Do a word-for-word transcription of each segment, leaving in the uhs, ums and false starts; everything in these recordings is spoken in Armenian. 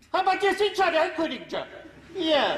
Ama kesin çare koyacağım. Ya.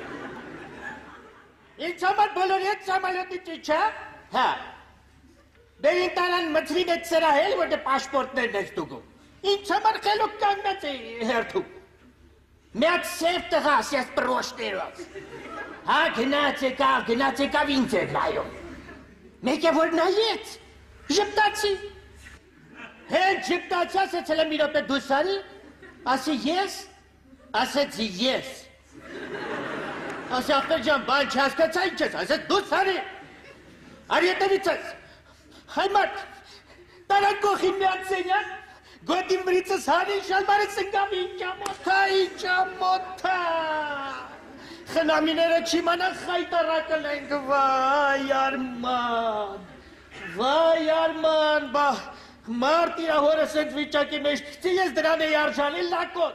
İnsanlar boloriyat samaloti çiça. Ha. Beyin tanan matri serahel ve de pasport ne nestugu. İnsanlar kelok kanna se hertu. Met sefte has jes prosteros. Ha gnace ka gnace ka vince glayo. Meke vol na jet. Jeptaci. He jeptaci se cele miro pe dusari. Ase yes. Ase yes. Ase akırcan ban çaska çayınçız. Ase dusari. Ariyetevitsas. Haymat. Taran kohimyan senyan. Godim vritsas hani şalmarı sıngav inca mota inca mota. Xınaminere çimana xaytarakılayın. Vay arman. Vay arman. Bah. Marti ahora sandvicha ki meş. Siyez drane yarjali lakot.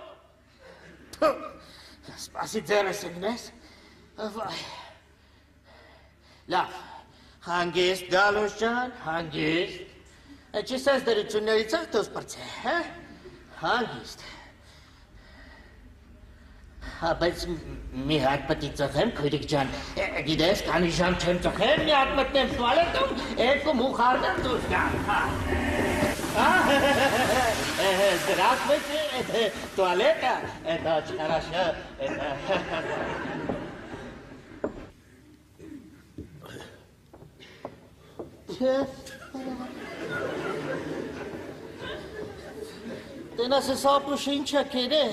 Spasitere singnes. Vay. Laf. Hangist galoscan, hangist. Ce săzdără ciunerița toți părțe, ha? Hangist. Abăți mi-hat pătiță-hem, câric-can. Ghidesc, ani-jam cem-ță-hem, mi-hat mătnem toaletă, e cu muhară dus-gan. Здравствуйте, туалета, это очень хорошо, это... Te nasıl sapuşun çekeri?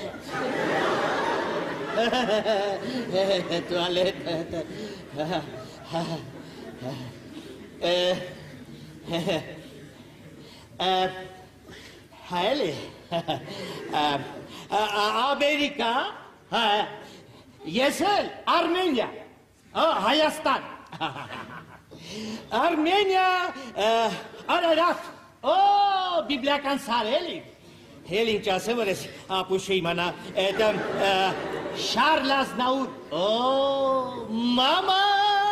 Tuvalet. Hayli. Amerika. Yesel. Armenya. Hayastan. Armenia. Ararat. Oh, Bibliakan Sareli. Helin çasıvırız. Apuşey mana. Edem. Charles Naur. Oh, mama.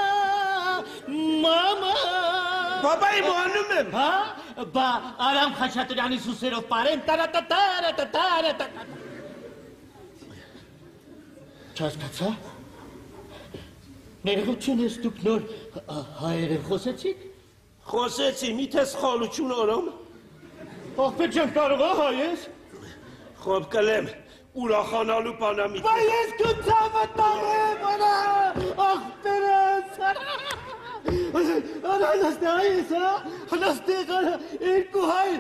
Mama. Babayım o hanımım. Ha? Ba, aram kaçatır yani suserov paren. Tara ta tara ta tara ta. Çaz kaça? Nereye çünüz düknor? Hayır, xoseçik? Xoseçi, میتس خالوچون آرام؟ آخ به جمکارگاه هایش؟ خب کلم اورا خانالو پانا میتس بایش کتابت داره بنا آخ برس آن هسته هایش ها هسته قرار این کوهای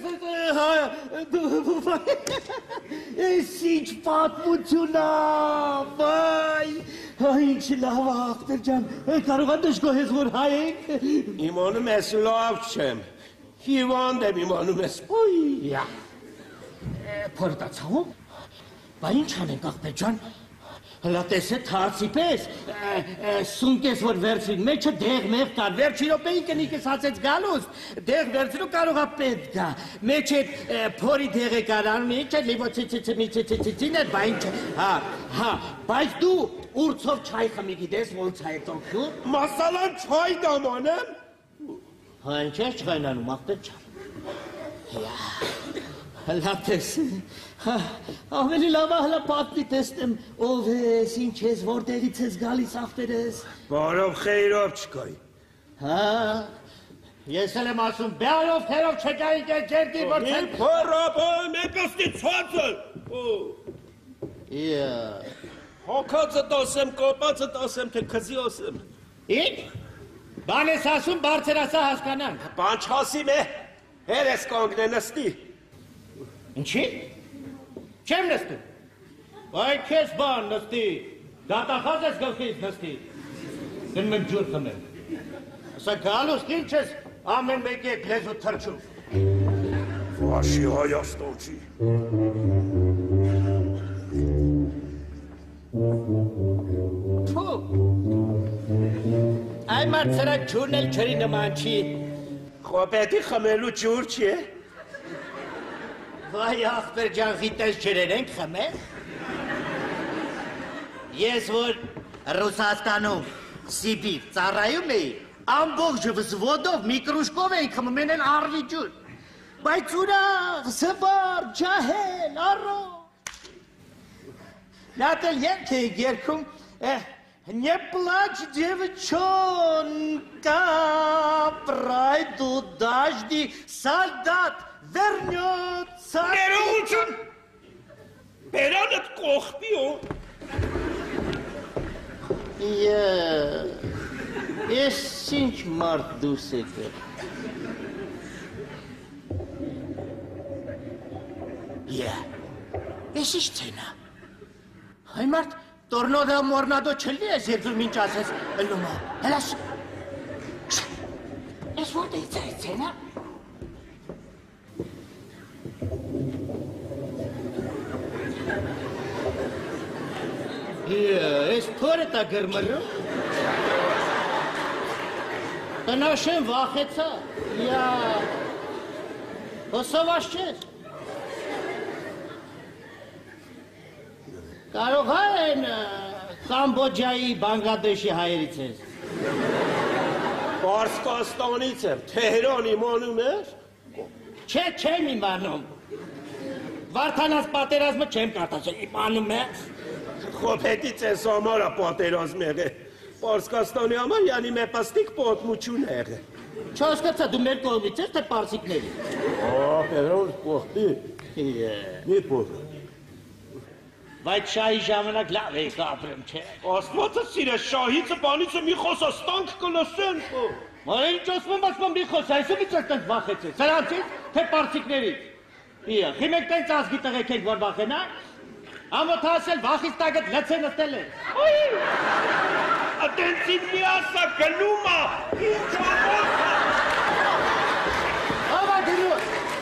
این سیچ پات بچونا وای این چی لحوه اختر جان کاروغان دشگاه هزور هایک ایمانو مسلاف چم هیوان دم ایمانو مس اوی یا پردا چاو با این چانه قاقبه جان لاتسه تارسی پیس سونکس ور ورچین میچه دیگ میخ کار ورچی رو پی کنی که ساسج گالوست دیگ ورچی رو کاروغا پید کا میچه پوری دیگ کاران میچه لیبو چی چی چی میچه چی چی چی نت با این چه ها ها بایش دو اورتسوف چای خمیگی دست ول چای توکو مثلا چای دامانم ها این چه چای نانو مقدر چم یا لاتسه Aveli lava hala patli testem ove sin çez vordeli tez gali safteres. Barov xeyrov çikay. Ha. Yesele masum bearov xeyrov çekay ke gerdi vorten. Ne para me pasti çatsel. Ya. Hakatsa dasem kopatsa dasem te kızı olsam. İt? Bane sasum barterasa haskanan. Panç hasime. Heres kangne nasti. İnçi? Чем насти? Вай кес бан насти. Дата хазес галхиз насти. Дин мен джур хамем. Аса галус кинчес амен меге глезу тарчу. Ваши hayastolçi. Фу. Ay martsara jurnal chari namanchi. Khobeti khamelu jur chiye? Vay akhber can gites çerenk xame. Ես որ Ռուսաստանում Սիբիր ծառայում էի, ամբողջ վզվոդով մի կրուշկով էի խմում են արվիջուր։ Բայց ուրախ, զվար, ջահել, առո։ Նատել երգ է երգում Не плачь, девчонка, пройдут дожди, солдат вернется. Ներողություն։ Բերանդ կողպի ու։ Ես ինչ մարդ դուրս եկել։ Ես ինչ ցենա։ Հայ մարդ Tornado mornado çelli ezirdim minç asas elluma. Helas. Es wurde jetzt erzählen. Ya, es torta gırmırı. Tanaşın vahetse. Ya. O savaşçı. Կարող են Կամբոջայի, Բանգլադեշի հայերից ես։ Պարսկաստանից եմ, Թեհրան իմանում ես։ Չէ, չեմ իմանում։ Վարդանաց պատերազմը չեմ կարդացել, իմանում ես։ Խոփետից ես ամարա պատերազմ եղել։ Պարսկաստանի համար յանի մեպաստիկ պատմություն եղել։ Չհասկացա, դու մեր կողմից ես, թե պարսիկների։ Ահ, Թեհրան կողմի։ Մի փոքր։ Բայց շահի ժամանակ լավ էի կապրեմ, չէ։ Աստվածը սիրե շահիցը բանիցը մի խոսաստանք կլսեն։ Որ ինչ ասում ասում մի խոս, այսու մի չստենց վախեցես։ Սրանցից, թե պարսիկներից։ Իա, խիմեք տենց ազգի տղեկ եք, որ վախենա։ Ամոթ ասել վախից տագետ լծեն ըստել է։ Ատենցին մի ասա գնումա, ինչ ամոթա։ Ավա գնու։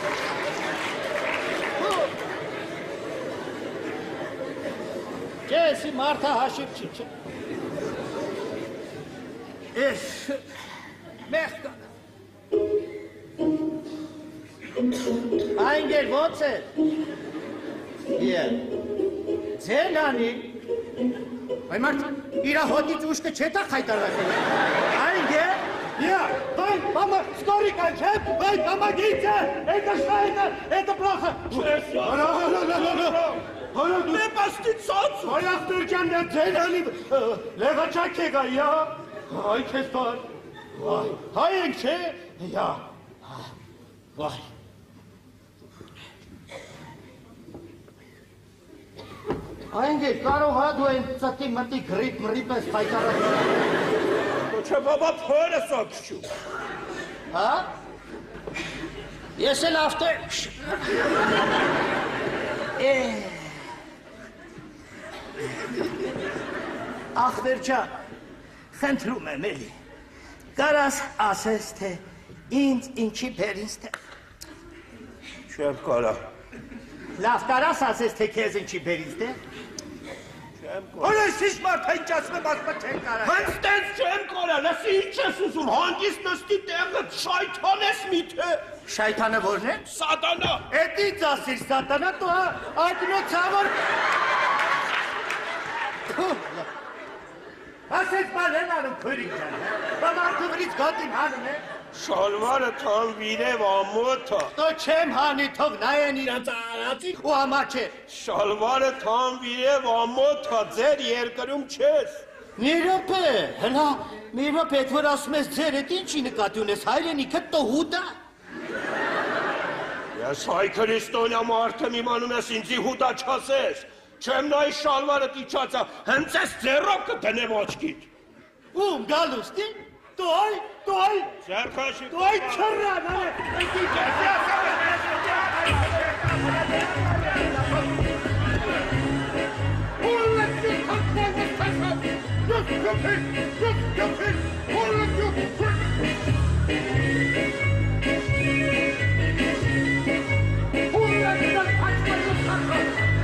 Եսի մարդա հաշիվ չի չէ։ Ես մեղ կան։ Այն գեր ոնց է։ Իեր։ Ձեն անի։ Այ մարդ իրա հոտից ուշկը չետա խայտարակել։ Այն գեր։ Իեր, վայ, մամա, սկորի կան չէ, վայ, մամա գիցը, էտը շայնը, էտը պլախը։ Չես, հորա, հորա, հորա, Հորա դու Մեպաստի ծոց։ Հոյախ դրկյան դեր ձեն անի լեղաչակ է գա, յա։ Այ քեզ բար։ Հայ ենք չէ, յա։ Վայ։ Այն գեր, կարող հա դու են ծտի մտի գրիպ մրիպ ես խայտարակ։ Չէ բաբա փորը սոքշու։ Հա։ Ես էլ ավտե։ Ախվերջան, խնդրում եմ էլի, կարաս ասես, թե ինձ ինչի բերինց թե։ Չեմ կարա։ Լավ կարաս ասես, թե քեզ ինչի բերինց թե։ Չեմ կարա։ Որ ես ինչ մարդ հա ինչ ասում եմ, ասում չեմ կարա։ Հենց տենց չեմ կարա, լսի ինչ ես ուզում, հանգիստ նստի տեղը շայթան ես միթե։ Շայթանը որն է։ Սատանա։ Էդ ինձ ասիր սատանա, դու այդ նոցավոր։ Ասես բալեն անում քուրիկ ջան, բամարտու վրից գոտին հանում է։ Շալվարը թան վիրև ամոթա։ Դո չեմ հանի թող նայեն իրանց արածին ու համա չէ։ Շալվարը թան վիրև ամոթա, ձեր երկրում չես։ Մի րոպե, հլա, մի րոպե, էդ որ ասում ես ձեր էդ ինչի նկատի ունես, հայրենիքդ տո հուդա։ Ես հայ քրիստոնյա մարդ եմ իմանում ես ինձի հուդա չասես։ Չեմ նայի շալվարդ իչացա, հենց ես ձեռով կդնեմ աչքիդ։ Ում գալուստի, դու այ, դու այ, Ձերքաշի։ դու այ չռան, արե, այնքի կեսի ասամ է։ Հուլլետ դու կապտան ես կասամ, դուք կպիր, դուք կպիր, հուլլետ դու կպիր։ Հուլլետ դու կապտան ես կասամ։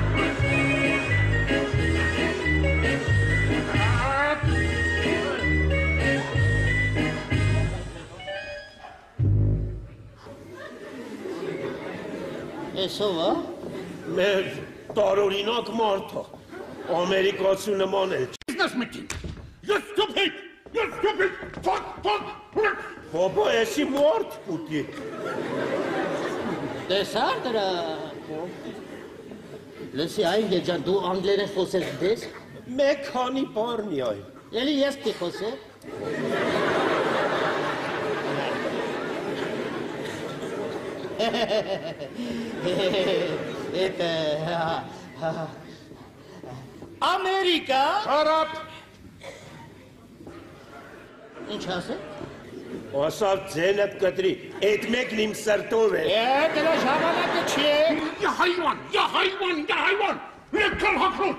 Էսով է։ Մեր տարօրինակ մարդը, ամերիկացու նման է։ Business meeting. You're stupid! You're stupid! Fuck, fuck! Բաբա, եսի մարդ պուտի։ Տեսար դրա։ Լսի, այն գերջան, դու անգլերեն խոսես դես, Մեկ քանի բառ միայն։ էլի ես պի խոսե։ Էտը, Ամերիկա։ Արապ, Ինչ ասե։ ասավ ձենդ կտրի, այդ մեկն իմ սրտով է։ Է, դրա ժամանակը չի է։ Ya hayvan, ya hayvan, ya hayvan! Lekkal haklot!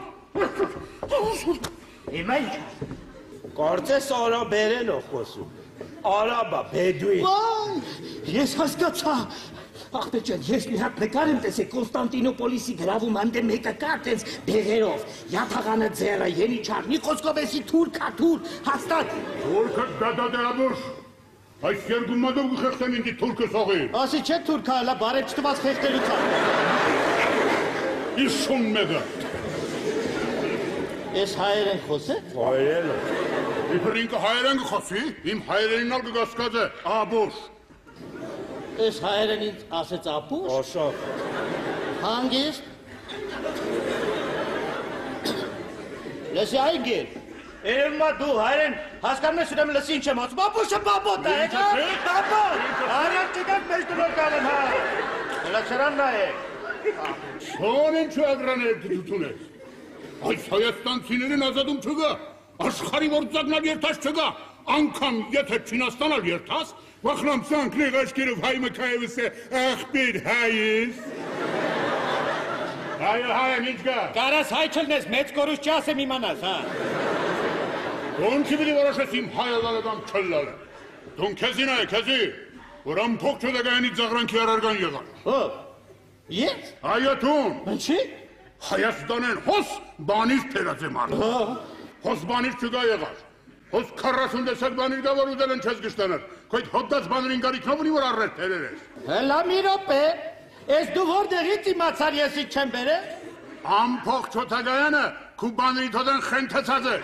Հիմա ինչ։ Կարծես արաբերեն ով խոսում։ Արաբա, բեդուին։ Վայ, ես հասկացա։ Ախպեջան, ես մի հատ նկար եմ տեսել Կոնստանտինոպոլիսի գրավում անդե մեկը կա տենց բեղերով, յաթաղանը ձերը, ենիչար, Նիկոսկովեսի թուրքա, թուր, հաստատ։ Թուրքը դադադերաբուշ! Այս երկու մադով կխեղտեմ ինձի թուրքը սողի։ Ասի չէ թուրքա, հլա բարև չտված խեղտելուց է։ Իշուն մեղը։ Ես հայերեն խոսե։ Հայրենը։ Իբր ինքը հայերեն կխոսի, իմ հայերենին ալ կգասկած է, աբուշ։ Ես հայերեն ինձ ասեց ապուշ, Աշավ։ հանգիստ։ Լսի այգել։ Երմա դու հայերեն հասկանում ես ուրեմն լսի ինչ եմ ասում, ապուշը բաբոտ է, եկա, բաբոտ, արյան չգանք մեզ դնոր կալեմ, հա, հլաչրանն է։ Սոն ինչու ագրաներ դիտություն է։ Այս հայաստանցիներին ազատում չգա, աշխարի որ ձագնալ երթաս չգա, անգամ եթե Չինաստանալ երթաս, վախնամ սանքնեղ աշկերով հայ մկայևս է, աղբիր հայիս։ Հայը հայը ինչ գա։ Կարաս հայ չլնես, մեծ կորուս չասեմ իմանաս, հա։ Դուն չի պիտի որոշես իմ հայը լալեդան չլլալը։ Դուն քեզին այ, քեզի, որ ամփոք չոդագայանի ձաղրանքի առարգան եղան։ Ով, ես, Այո դուն, ինչի, Հայաստանեն հոս բանից թերած է մարդ։ Հոս բանից չգա եղար։ Հոս քառասուն դեսակ բանիր գա, որ ուզել են չես գշտաներ։ Քոյդ հոտած բանրին գարիքնով ունի, որ առրետ թերեր ես։ հլա մի ռոպե, ես դու որդեղից իմացար եսի չեմ բերը։ Ամփոք չոդագայանը քու բանրի թոդան խենթեցած է։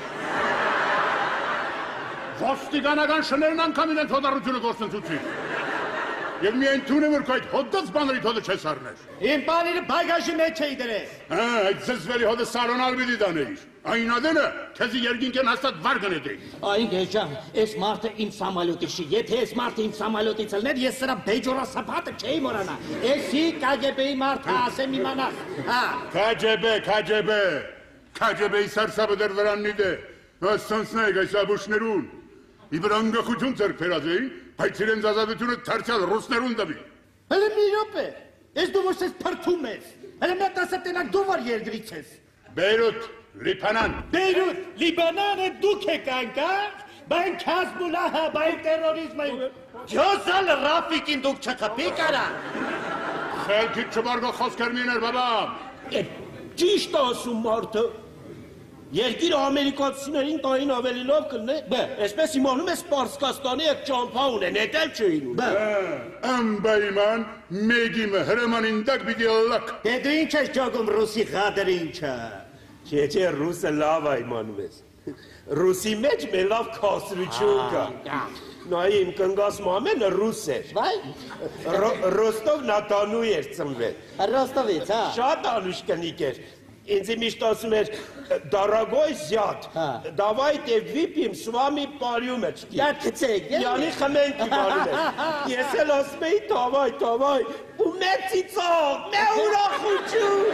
Ոստիկանական շներն անգամ իրենց հոդառությունը գործընծուցի։ Եվ միայն թուն է, որ կայդ հոտած բանրի թոդը չես առներ։ Իմ բանիրը բայգաժի մեջ էի դրես։ Հա, այդ զզվելի հոդը սարոնալ բիդի դանեիր։ Այն ադենը, քեզի երգինքեն հաստատ վար գնետեի։ Այն գերջան, ես մարդը իմ սամալյոտի շի, եթե ես մարդը իմ սամալյոտից ելներ, ես սրա բեջորա սապատը չէի մորանա։ Եսի կագեբեի մարդը ասեմ իմանաս, հա։ Քաջեբե, քաջեբե, քաջեբեի սարսաբը դեր վրաննի դե, ասանցնայք այս աբուշներուն, իբր անգախություն ծերք պերած էին, բայց իրենց ազատությունը թարցյալ ռուսներուն դվի։ Հլը մի ռոպե, ես դու որ ես պրթում ես, հլը մետ ասա տենակ դու որ երգրից ես։ Բեյրութ, Լիբանան։ Բեյրութ, Լիբանանը դուք եք անկակ, բայն քազմուլահա, բայն տերորիզմը, յոսալ ռապիկին դուք չխպի կարա։ Խելքիտ չբարգո խոսքեր միներ, բաբամ։ Ճիշտ ասում մարդը։ Երկիրը ամերիկացիներին տային ավելի լավ կլնե։ Բե, այսպես իմանում ես Պարսկաստանի եք ճամփա ունեն, էդ էլ չէին ունեն։ Բե, Ամբայման, մեգիմը հրամանին դակ բիդի ալլակ։ դե դու ինչ ես ճոգում ռուսի խադրը ինչը։ Չէ, ռուսը լավ է իմանում ես։ Ռուսի մեջ մեր լավ քասրություն կա։ Նայ իմ կնգաս մամենը ռուս էր։ Վայ, Ռոստով Նատանու էր ծնվել։ Ռոստովից, հա։ Շատ անուշկնիկ էր։ Ինձ միշտ ասում էր, դարագոյ զյատ, դավայտե վիպիմ սվամի պարյումեչկի։ Դա կծեք, Յանի խմենքի բարում էր։ Ես էլ ասում էի, տավայ, տավայ, ու մեր ծիծող, մեր ուրախություն։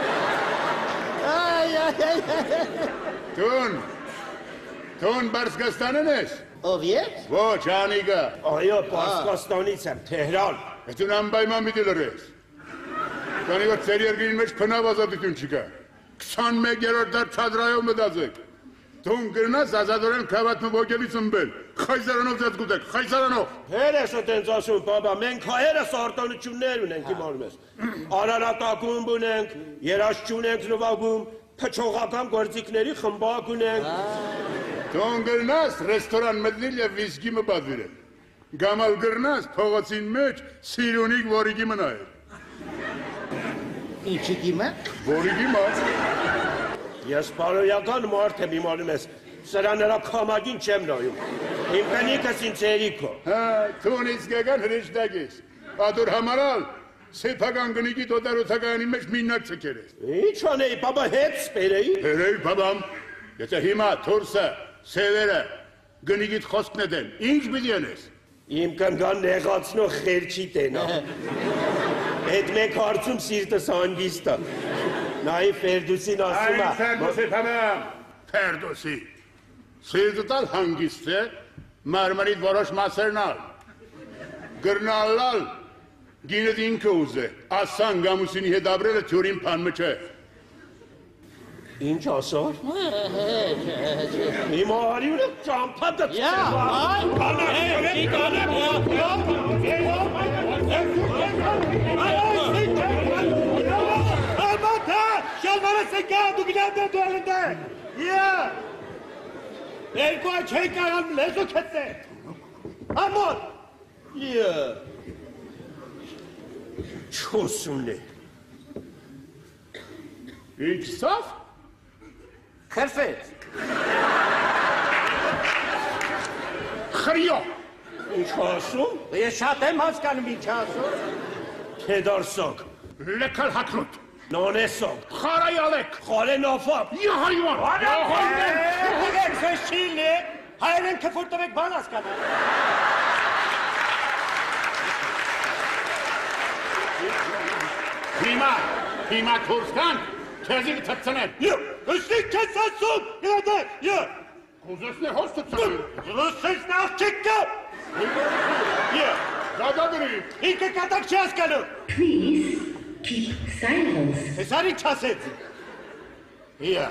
Այ, այ, այ, Տուն, տուն Բարսկաստանն ես։ ով ես։ Ոչ, անիգա։ Այո, Պարսկաստանից եմ, Թեհրան։ Հետուն անբայման բիդի լրես։ Քանի որ ծեր երկրին մեջ փնավ ազատություն չկա։ քսանմեկ-երորդ դար չադրայով մտածեք։ Դուն գրնաս ազատորեն քավատնու ոգելից ըմբել։ Խայզարանով ձեզ գուտեք, խայզարանով։ Հերես է տենց ասում, բաբա, մենք հայերս արտոնություններ ունենք, իմանում ես։ Արարատակում ունենք, երաշչուն ենք նվագում, փչողական գործիքների խմբակ ունենք։ Դուն գրնաս ռեստորան մտնել և վիսկի մը բադվիրել։ Գամալ գրնաս փողոցին մեջ սիրունիկ որիգի մնայր։ Ինչի կիմը։ Որիգի մած։ Ես պարոյական մարդ եմ իմանում ես, սրա նրա կամագին չեմ նայում։ Իմ կնիկս ինձ երիքո։ Հա, թունից գեգան հրիշտագիս։ Ադուր համարալ, Սեփական գնիկի դոտարոթականի մեջ մինակ չկերես։ Ինչ անեի, բաբա հետ սպերեի։ Երեի բաբամ, եթե հիմա թուրսը, սևերը, գնիկիդ խոսքն է դեն, ինչ պիտի անես։ Իմ կնգան նեղացնող խելչի տենա։ Այդ մեկ հարցում սիրտս հանգիստ է։ Նայի Ֆերդուսին ասում է։ Այն Ֆերդուսի բաբամ, Ֆերդուսի։ Սիրտը տալ հանգիստ է, մարմարիդ որոշ մասերն ալ։ Գրնալալ, գինդ ինքը ուզե, ասան գամուսինի հետ ապրելը թյուրին պանմը չէ։ Ինչ ասար։ Հիմա հարյուրը ճամփա Արմաթա, շալվարը սեկա, դու գնանդ է դու ալնդ է։ Երկու այ չեի կարան լեզու կեցե։ Արմոտ։ Չոսուն է։ Ինչ սավ։ Խրվեց։ Խրիո։ Ինչ ասում։ Ես շատ եմ հասկանում ինչ ասում։ Թեդարսակ։ Լեկալ հակրոտ։ Նոնեսակ։ Խարայալեք։ Խալենաֆապ։ Յահայվան։ Հուգեք սեշին է, հայրեն կվորտովեք բան հասկանում։ Հիմա, հիմա թուրսկան, քեզի կթծնեն։ Յո, ըստիկ քեզ ասում, յոդե, յո։ Կուզեսն է հոս թծնեն։ Ռուսսեսն աղջիկ կա։ Յո, Դադագրի։ ինքը կատակ չի հասկանում։ Please keep silence. Ես արի չասեց։ Յո։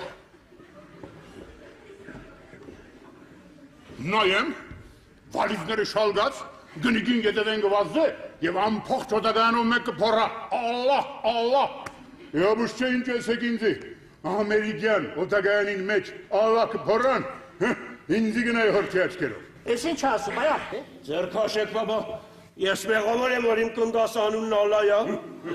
Նայեմ, վալիվները շալգած, գնիկին գետևեն գվազդե, և ամփող ճոտագանով մեկը փորա, ալլահ, ալլահ, եաբուս չէ ինչ էսեք ինձի, ամերիկյան օտագանին մեջ ալլահ կփորան, ինձի գնայ հորքի աչկերով։ Ես ինչ ասում, այ աղբե։ Ձերքաշեք բաբա, ես մեղավոր եմ, որ իմ կնդաս անունն ալլայ է։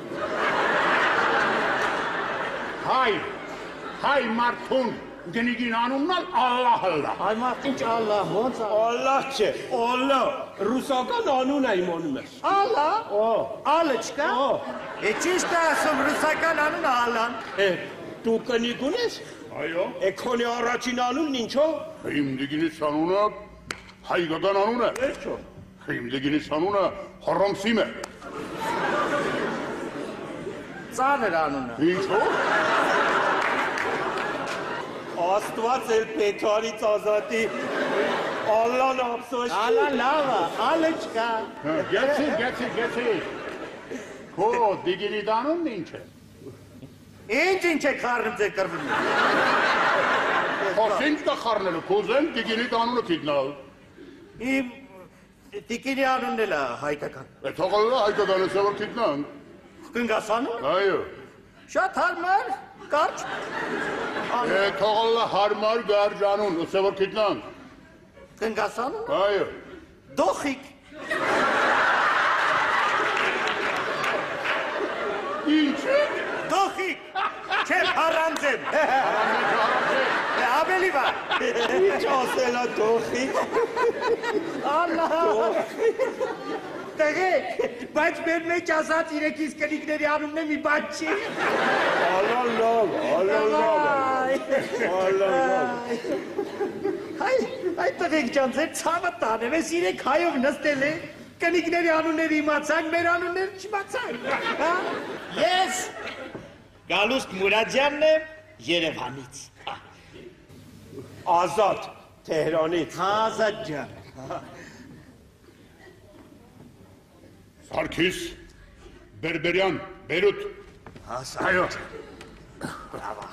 Հայ, հայ մարդուն, գնիկին անուննալ ալլահ ալլահ։ Այ մարդ ինչ ալլահ, ոնց ա։ Ալլահ չէ, ալլահ, ռուսական անուն է իմ անում ես։ Ալլահ։ Ո, Ալը չկա։ Է ճիշտ է ասում ռուսական անունը ալան։ է, դու կնիկ ունես։ Այո։ Է քոնի առաջին անունն ինչո։ Իմ դիգինից անունը հայկական անուն է։ Վերջո։ Իմ դիգինից անունը հռոմսիմ է։ Ծանր անունը։ Ինչո՞։ Աստված էլ Պետարից ազատի, Ալլան ափսոս։ Ալան լավ է, ալը չկա։ Գեցի, գեցի, գեցի։ Քո դիգինի դանունն ինչ է։ Ինչ ինչ է խառնում ձեր կրվում։ Խոս ինչ կա խառնելու, կուզեմ դիգինի դանունը գիտնալ։ Իմ տիկինի անունն էլ է հայկական։ Է թողալը հայկականը սևոր գիտնան։ Կնգասանուն։ Այո։ Շատ հարմար, կարճ։ Է թողալը հարմար գարջ անուն, սևոր գիտնան։ Կնգասանուն։ Այո։ Դոխիկ։ Ինչ է։ Դոխիկ։ Չեմ առանձեմ։ Ավելի վա։ Ինչ ասել է դոխի։ Ալլահ։ Տղեկ, բայց մեր մեջ ասած իրեքիս կնիկների անունն է մի բան չի։ Ալլան լավ, ալլան լավ, ալլան լավ։ Հայ, այդ տղեկ ջան, ձեր ցավը տանեմ, ես իրեք հայով նստել է, կնիկների անուններ իմացանք, մեր անուններ չիմացանք, հա? Ես Գալուստ Մուրադյանն եմ Երևանից։ Ազատ, Թեհրանից։ Ազատ ջան։ Սարգիս, Բերբերյան, Բերուտ։ Այո։ Բրավա։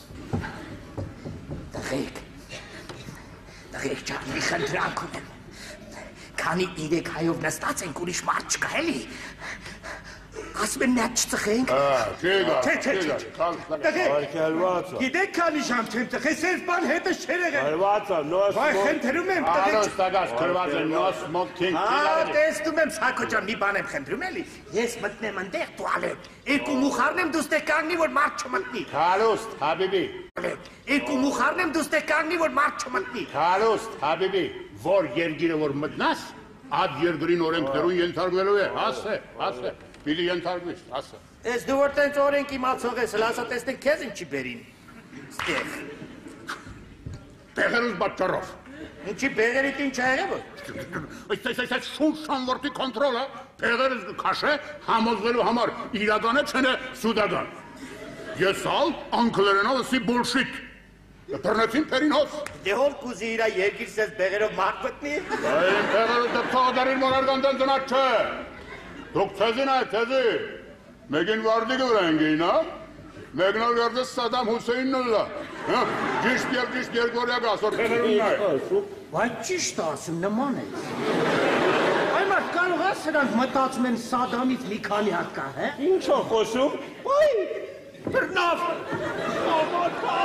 Տղեկ, տղեկ ջան, մի խնդրանք ունեմ։ Քանի իրեք հայով նստած ենք, ուրիշ մարդ չկա էլի։ Ասում են նա չծխենք։ Չէ գա, Չէ, չէ, չէ գա, չէ։ կալ, Տղեկ, Արկելված է, գիտեք քանի ժամ չեմ տղեկ, սեր բան հետս չեր եղել։ արկելված է, նոս Վայ, մոտ, խնդրում եմ, Ալոս տղեկ։ տագաս կրված է նոս մոտ քինք Ա, կիլարի։ տեսնում եմ, Սակո ջան, մի բան եմ խնդրում էլի։ Ես մտնեմ ընդեղ տուալետ։ Երկու մուխարնեմ դուստե կանգնի, որ մարդ չմտնի։ Քալուստ, հաբիբի, Երկու մուխարնեմ դուստե կանգնի, որ մարդ չմտնի։ քալուստ, հաբիբի, որ երգիրը որ մտնաս, ատ երգրին օրենքներուն ենթարկվելու է, ասե, ասե։ Պիտի ենթարկվես, ասա։ Ես դու որ տենց օրենք իմացող ես, լասա տեսնենք քեզ ինչի բերին։ Ստեղ։ Տեղերուս պատճառով։ Ինչի բերերիտ ինչ ա եղել որ։ Այս այս այս շուն շանվորտի կոնտրոլը տեղերս քաշե համոզվելու համար իրական է չնե սուդական։ Ես ալ անգլերենով ասի bullshit։ Բռնեցին փերին հոս։ Դե հոլ կուզի իրա երկիրս ես բեղերով մարդ գտնի։ Այն տեղերը դեպքադարին մոնարգանդան ծնած չէ։ Դուք թեզին այ թեզի։ Մեկին վարդիկը վրա են գեին, հա։ Մեկն ալ վերդես Սադամ Հուսեյնն ուլա։ Հա, ճիշտ և ճիշտ երկորյակ ասոր տեղերում նայ։ Վայ ճիշտ ասում նման է։ Այ մարդ կարող է սրանք մտածում են Սադամից մի քանի հատ կա, հե։ Ինչ ա խոսում։ Ոյ, բռնավ։ Ամոթա։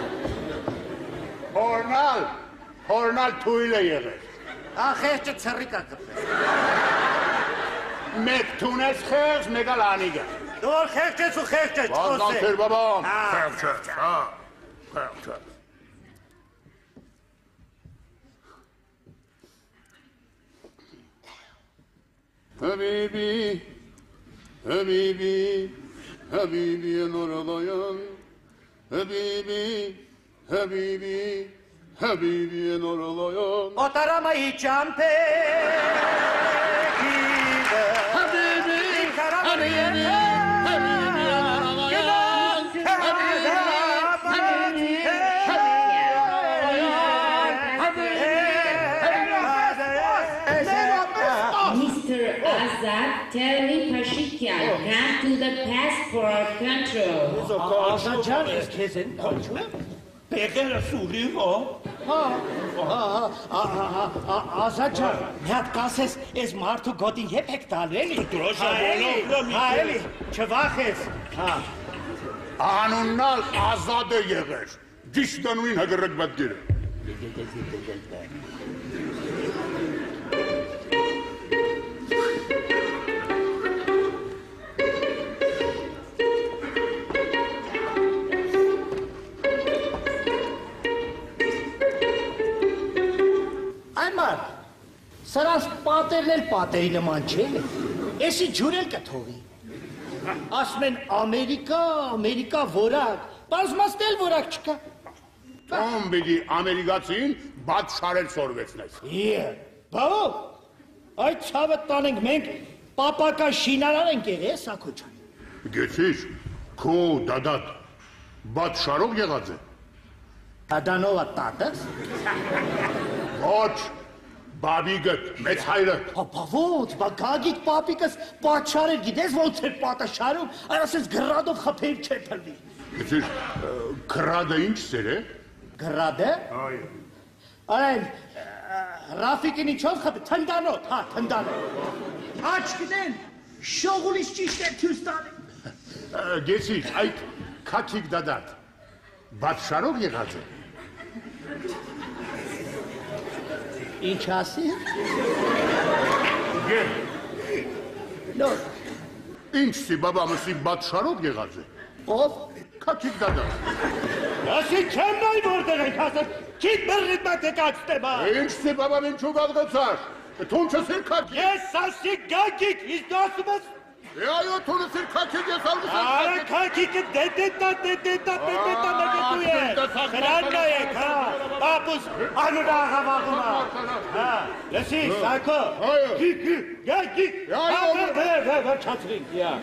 Հորնալ, հորնալ թույլ է եղել։ Ախերջը ցրիկ ա կպել։ Մեկ թունես խեղճ, մեկ ալ անիգա։ Դու որ խեղճ ես ու խեղճ ես Վազան չխոսե։ թեր բաբան, Հա, խեղճ ես, հա, խեղճ ես։ Հաբիբի, հաբիբի, հաբիբի նորալայան, հաբիբի, հաբիբի, հաբիբի նորալայան։ Օտարամայի ճամփեքիվը Հաբիբի, հաբիբի, հաբիբի նորալայան, Mister Azad, tell me Pashikyan, come to the passport control. Ազաջան ես քեզ են փոչում։ Բեղերը սուրի ո։ Ազաջան, մի հատ կասես, ես մարդու գոտին եփ եք տալու էլի։ Դրոշա բոլորը մի Հա էլի, չվախես։ Հա։ Անուննալ ազատ է եղեր, ճիշտ անունին հագրակ բատգերը։ Այմար, սրանց պատերն էլ պատերի նման չէ, էսի ջուրել կթողի։ Ասում են Ամերիկա, Ամերիկա որակ, բազմաստել որակ չկա։ Tom բիդի ամերիկացին բաց շարել սորվեցնես։ Իե, բավով, այդ ցավը տանենք մենք պապական շինարան ենք եղել, Սաքոջան։ Գեցիր, քո դադատ բաց շարով եղած է։ Դադանովա տատս։ Ոչ, բաբիգըտ, մեծ հայրը։ Հապա ոնց, բա գագիկ պապիկս պատշարեր գիտես ոնց էր պատաշարում, այ ասես գրադով խփեր չէ փրվի։ Գեցիր, գրադը ինչ սեր է։ Գրադը։ Այո։ Այն Ռաֆիկին ինչով խփի, թնդանոտ, հա, թնդանոտ։ Աչ գնեն, շողուլից ճիշտ է ցույց տալի։ Գեցիր, այդ քաթիկ դադատ բաց շարով եղած է։ Ինչ ասի։ Գեր, Նոր, ինչ սի բաբա մսի բաց շարով եղած է։ ով։ Քաթիկ դադատ։ Ասի չեմ նայ որտեղ ենք ասել, քիչ բռնիտ մատեկացնե բա։ Ինչ սի բաբա ինչու գալգացար։ Թուն չսիր քաթիկ։ Ես ասի գագիկ, իսկ դու ասում ես Այո, թունը սիր քաթիկ ես ալգացար։ Արա քակիկը դետետա դետետա դետետա նկատու է։ Հրանն եք, հա։ Պապուս անուրա աղավաղում է։ Հա, լսի, Սակո։ Այո։ Գիկի, գագիկ։ Այո, Հա, վե, վե, վե, չացրինք, յա։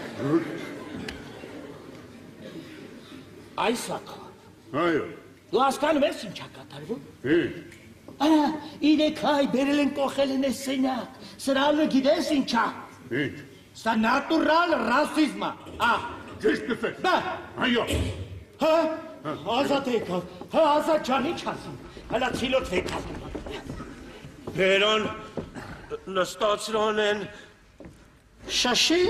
Այ Սակո, Այո։ դու հասկանում ես ինչ ա կատարվում։ Ինչ։ Ահա, իրեք հայ բերել են կողել են այս սենյակ։ Սրալը գիտես ինչ ա։ Ինչ։ Սա նատուրալ ռասիզմ է։ Ա, Ճիշտ կսես։ բա, Այո։ հա, ազատ եկավ, հա, ազատ ջան, ինչ ասում, հլա ցիլոց եկավ։ Բերան նստացրան են Շաշի,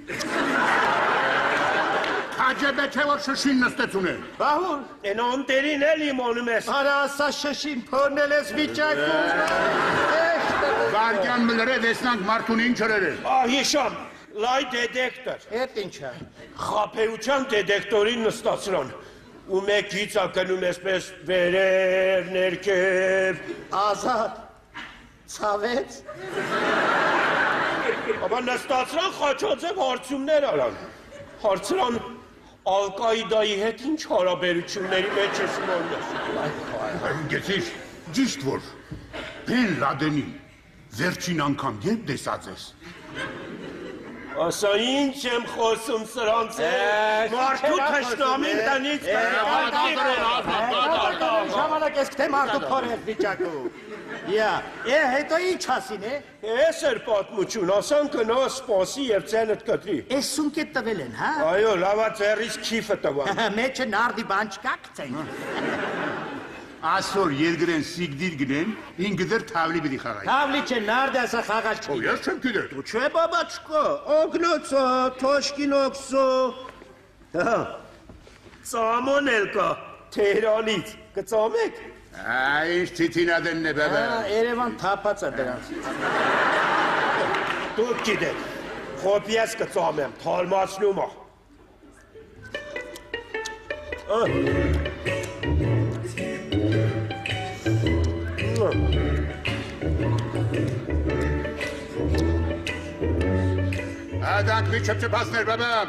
Քաջեբե չէ որ շշին նստեցուն է։ բահուր, են անտերին էլ իմանում ես։ արա ասա շշին փորնել ես վիճակում։ Վարգյան մլրե դեսնանք մարդուն ինչ հրեր է։ Ահիշամ, լայ դետեկտոր։ Էդ ինչ է։ Խապեության դետեկտորին նստացրան։ Ու մեկից ակնում այսպես վերև, ներքև։ Ազատ, ցավեց։ Աբա նստացրան խաչաձև հարցումներ արան։ Հարցրան Ալ-Կաիդայի հետ ինչ հարաբերությունների մեջ ես մոնես։ Գեցիր, ճիշտ որ Բեն Լադենին վերջին անգամ երբ տեսած ես։ Ասա ինչ եմ խոսում սրանց է, մարդու թշնամին տնից Ժամանակ ես թե մարդու փոր ես վիճակում։ Յա, է հետո ինչ ասին է։ Ես էր պատմություն, ասան կնա սպասի և ծենդ կտրի։ Ես սունկետ տվել են, հա։ Այո, լավա ծերից քիվը տվան։ Մեջը նարդի բան չկա կծենք։ Ասոր երկրեն սիգդիր գնեն, ինքը դեր թավլի բիդի խաղայի։ Թավլի չէ, նարդի ասա խաղալ չի։ Ես չեմ գիտեր։ Չէ բաբաչկա, օգնոցո, թոշկինոքսո։ Հա, ծամոն էլ կա, Թեհրանից, կծամեք։ Այս թիթինադենն է բաբա։ Երևան թապած է դրանցից։ Դուք գիտեք, խոպի ես կծամեմ, թարմացնում ա։ Ադանք մի չպչպասներ բաբամ։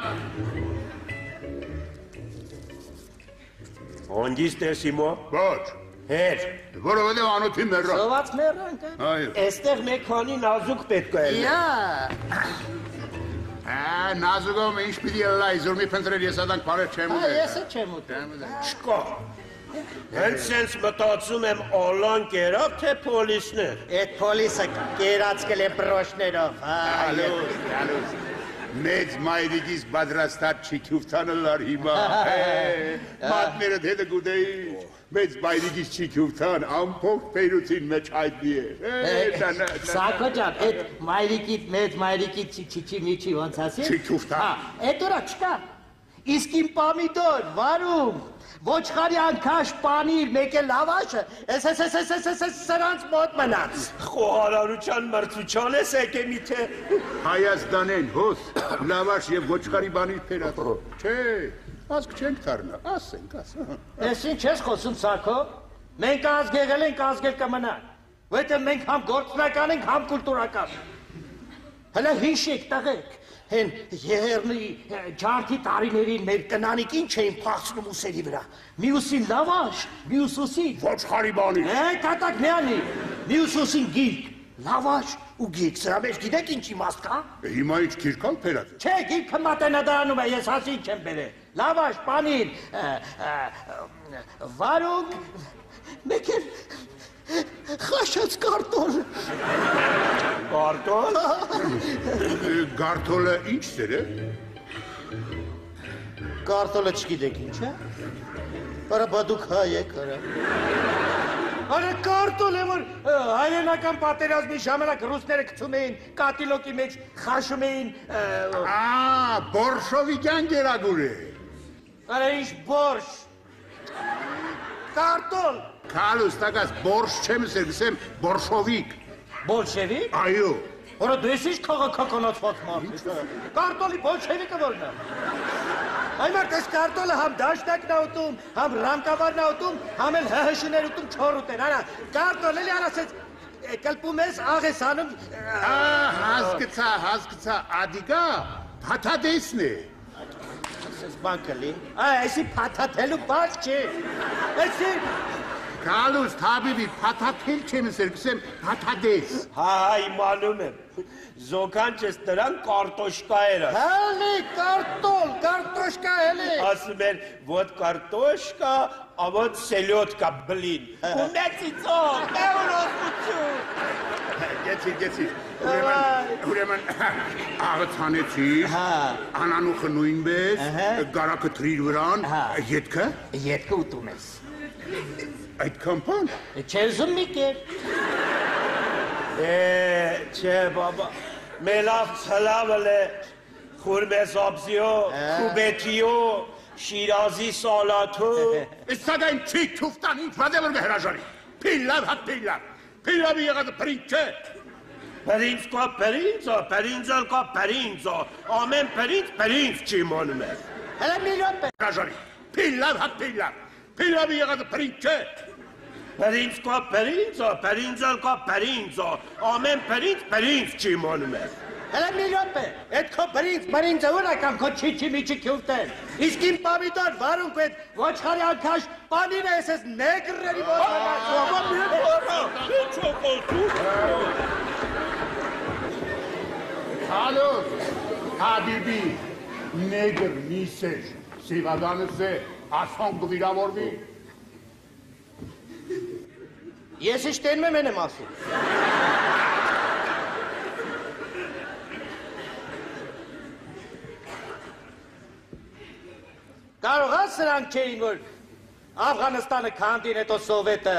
Հոնգիս տես իմո։ Ոչ, Հեր, որովհետև անոթի մեռա։ Սոված մեռանք, Այո։ էստեղ մեկ քանի նազուկ պետք է էլ։ Յա, Ա, նազուգում ինչ պիտի լայ, զոր մի փնտրեր ես ադանք բարեր չեմ ուտել։ ես չեմ ուտել։ Չկա։ Հենց սենց մտածում եմ Ալան կերավ, թե պոլիսներ։ Այդ պոլիսը կերացկել է բրոշներով, հա։ Ալուս, ալուս։ Մեծ մայրիկիս բադրաստատ չիքյուվթանը լար հիմա։ Մատները դեդը գուդեի, մեծ մայրիկիս չիքյուվթան, ամփոք պեյրուցին մեջ հայտնի է։ Սակո ջան, այդ մայրիկիտ, մեծ մայրիկիտ չիչի միչի ոնց ասի։ Չիքյուվթան։ Հա, այդ որա չկա։ Իսկ իմ պամիդոր, վարում, ոչխարի անքաշ պանիր, մեկ է լավաշը, ես ես ես ես ես ես ես սրանց մոտ մնաց։ Խոհարարության մրցության ես եկե միթե։ Հայաստանեն հոս, լավաշ և ոչխարի բանիր պերատ։ Չէ, ասկ չենք թարնա, ասենք, ասա։ Ես ինչ ես խոսում Սակո, մենք ազգեղել ենք ազգել կմնանք, վայտը մենք համ գործնական ենք, համ կուլտուրական։ Հլա հիշեք տղեք, հեն եղերնի ջարդի տարիներին մեր կնանիք ինչ էին պաղցնում ուսերի վրա, միուսին լավաշ, միուս ուսին։ Ոչխարի բանիր։ Է, կատակ միանի, միուս ուսին գիրք, լավաշ ու գիրք, սրա մեջ գիտեք ինչ իմաստ կա։ Հիմա ինչ կիրկալ պերատ։ Չէ, գիրքը մատենադարանում է, ես հասին չեմ բերել, լավաշ, պանիր, վարուկ, մեկ էլ խաշած կարտոլ։ Կարտոլ։ Գարտոլը ինչ սեր է։ Կարտոլը չգիտեք ինչ է։ Արա բադուք հայ եք, արա։ Արա կարտոլ է, որ հայրենական պատերազմի ժամանակ ռուսները գցում էին կատիլոկի մեջ, խաշում էին։ Ա, բորշովիկյան գերագուր է։ Արա ինչ բորշ։ Կարտոլ։ Կալուս, տակաս, բորշ չեմ սեր, գսեմ բորշովիկ։ Բոլշևիկ։ Այո։ Որը դու ես ինչ քաղաքականացված մարդ ես։ Կարտոլի բոլշևիկը որն է։ Այ մարդ ես կարտոլը համ դաշտակն է ուտում, համ ռամկավարն է ուտում, համ էլ հհշիներ ուտում չոր ուտեն, արա, կարտոլ էլի արասեց, կլպում ես, աղ ես անում։ Ա, հասկցա, հասկցա, ադիկա, պաթադեսն է։ Ես բան կլի։ Այ, այսի պաթաթելու բաց չէ։ Այսի… Կալուս, թաբիբի, պաթաթել չեմ սեր, գսեմ պաթադես։ Հա, հա, իմանում եմ։ Զոքան չես նրան կարտոշկա էր ասում։ Հալի, կարտոլ, կարտոշկա էլի։ Ասում էր, ոտ կարտոշկա, a вот селедка, блин. У մեծիցո, էվրոստություն։ Գեցիր, գեցիր, ուրեմն աղթանեցիր, անանուխը նույնպես, գարակը թրիր վրան, ետքը։ Ետքը ուտում ես։ Այդ կամպան։ Չեր զում մի կեր։ Է, չէ, բաբա, մելավ ծլավլ է, խուրմես աբզիո, կուբետիո, Շիրազի սալաթո։ Սակայն չի չուվտան ինչ վադևր գհրաժարի։ Պիլավ հատ պիլավ։ Պիլավի եղածը պրինչ չէ։ Պրինչ կա պրինցա, պրինցալ կա պրինցա, ամեն պրինչ պրինչ չի մոնում է։ Հələ մի րոպե։ Հրաժարի։ Պիլավ հատ պիլավ։ Պիլավի եղածը պրինչ չէ։ Պրինչ կա պրինցա, պրինցալ կա պրինցա, ամեն պրինչ պրինչ չի մոնում է։ Հələ մի րոպե, այդ քո բրինձ բրինձը ուր ակամ քո չիչի միչի քյուտեն։ Իսկ իմ պամիդոր վարունք այդ ոչխարի անկաշ պանին ես ես նեգրերի ո՞ր Ինչ օկոլտու։ Հալոս, հաբիբի, նեգր նիսեշ, սիվադանս է, ասոն գվիրավորվի։ Ես իշտենում եմ եմ ասում։ Կարող ես սրանք չէին, որ Աֆղանստանը քանդին հետո սովետը։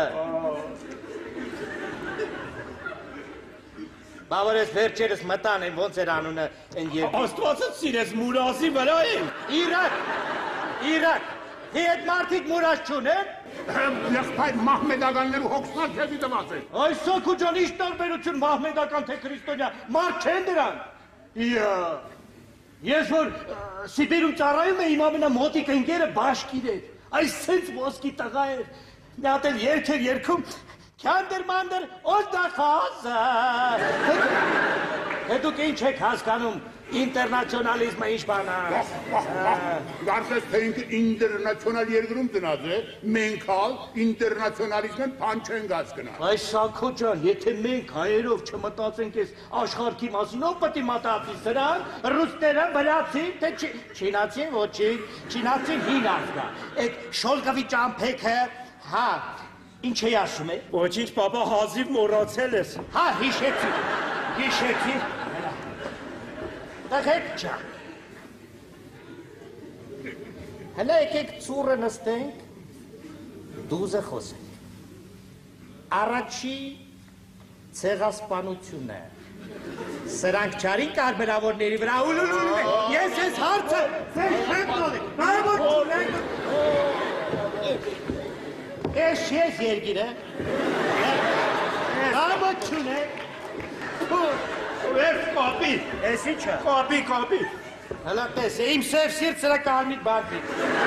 Բավար ես վերջերս մտան են ոնց էր անունը են երկու։ Աստվածը սիրես մուրազի վրա են։ Իրաք, Իրաք, թե այդ մարդիկ մուրազ չունեն։ Եղբայր մահմեդականներու հոգսնալ քեզի տված է։ Այս սոքու ջան, իշ տարբերություն մահմեդական թե քրիստոնյա, մարդ չեն դրան։ Իա, ես որ Սիբիրում ծառայում է իմ ամենամոտիկ ընկերը բաշկիր էր, այս սենց ոսկի տղա էր, մի հատ էլ երգ էր երգում, Քանդր մանդր օդախազը։ Թե դուք ինչ եք հասկանում ինտերնացիոնալիզմը ինչ բան է։ Գարշես թե ինքը ինտերնացիոնալ երկրում տնած է, մենք հալ ինտերնացիոնալիզմեն պան չեն հասկնալ։ Այս Սաքո ջան, եթե մենք հայերով չմտածենք այս աշխարհի մասին, ով պետք է մտածի սրան, ռուսները, վրացին, թե չինացին, ոչինչ, չինացին հին ազգա։ Այդ շոլգավի ճամփեքը, հա, ինչ է ասում է։ Ոչինչ, պապա, հազիվ մոռացել ես։ Հա, հիշեցի, հիշեցի։ Տղեկ ջան։ Հələ եկեք ծուռը նստենք, դուզը խոսենք։ Առաջի ցեղասպանությունը։ Սրանք չարին կարբերավորների վրա ուլուլուլ է։ Ես ես հարցը ձեր չեմ տալի։ Բարոք ունենք։ Ես ես երգիրը։ Բարոք ունենք։ Ես կապի։ Ես ինչը։ Կապի, կապի։ Հələ տես, իմ սև սիրտ սրա կարմիր բարձի։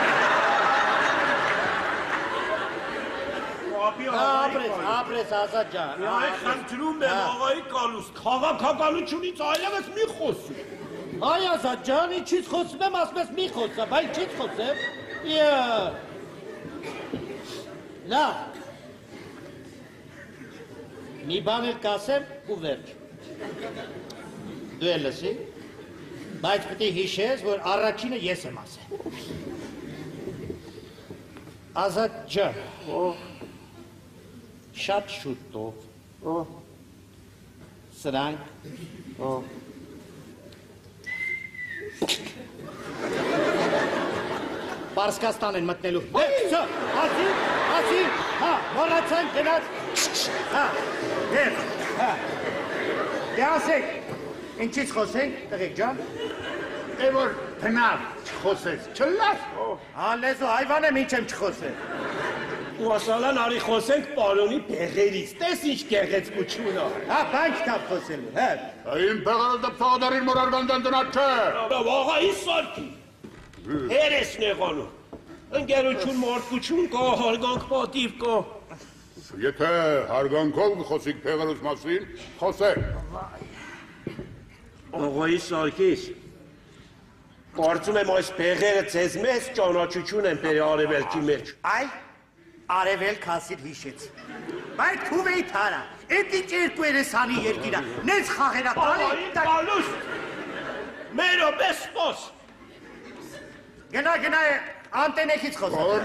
Կապի Ապրես, ապրես, ազատ ջան։ Այդ խնդրում եմ աղայի կալուստ, քաղաքականությունից այլևս մի խոսում։ Այ ազատ ջան, ինչից խոսում եմ, ասում ես մի խոսա, բայց ինչից խոսեմ։ Իա։ Լավ։ Մի բան էլ կասեմ ու վերջ։ Դու էլ լսի, բայց պետք է հիշես, որ առաջինը ես եմ ասել։ Ազատ ջան, շատ շուտով սրանք Պարսկաստան են մտնելու։ Սա, ասի, ասի, հա, մորացան գնաց, հա, դեր, հա, դե ասեք, ինչից խոսենք, տղեկ ջան։ Է որ բնավ չխոսես, չլավ։ Հա, լեզու հայվան եմ ինչ եմ չխոսել։ Ու ասալան արի խոսենք պարոնի բեղերից, տես ինչ գեղեցկություն է։ Հա, բան չկապ խոսելու, հա։ Իմ բեղերը դպտաղադարին մոր արգանդան տնած չէ։ Աղայի սարքի, հեր ես նեղանում, ընգերություն մարդկություն կա, հարգանք պատիվ կա։ Եթե հարգանքով խոսիկ բեղերուս մասին, խոսեք։ Աղայի սարքիս, կարծում եմ այս բեղերը ձեզ մեծ ճանաչություն են բերի արևելքի մեջ։ Այ, արևել կասիր հիշեց։ Բայց քուվեի թարա, էդ ինչ երկու երեսանի երկիրա, նեզ խաղերատան է։ Կալուստ, մերո պես պոս։ Գնա, գնա, անտենեքից խոսում։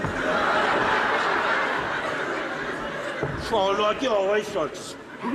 Շալակի աղայի սարքիս։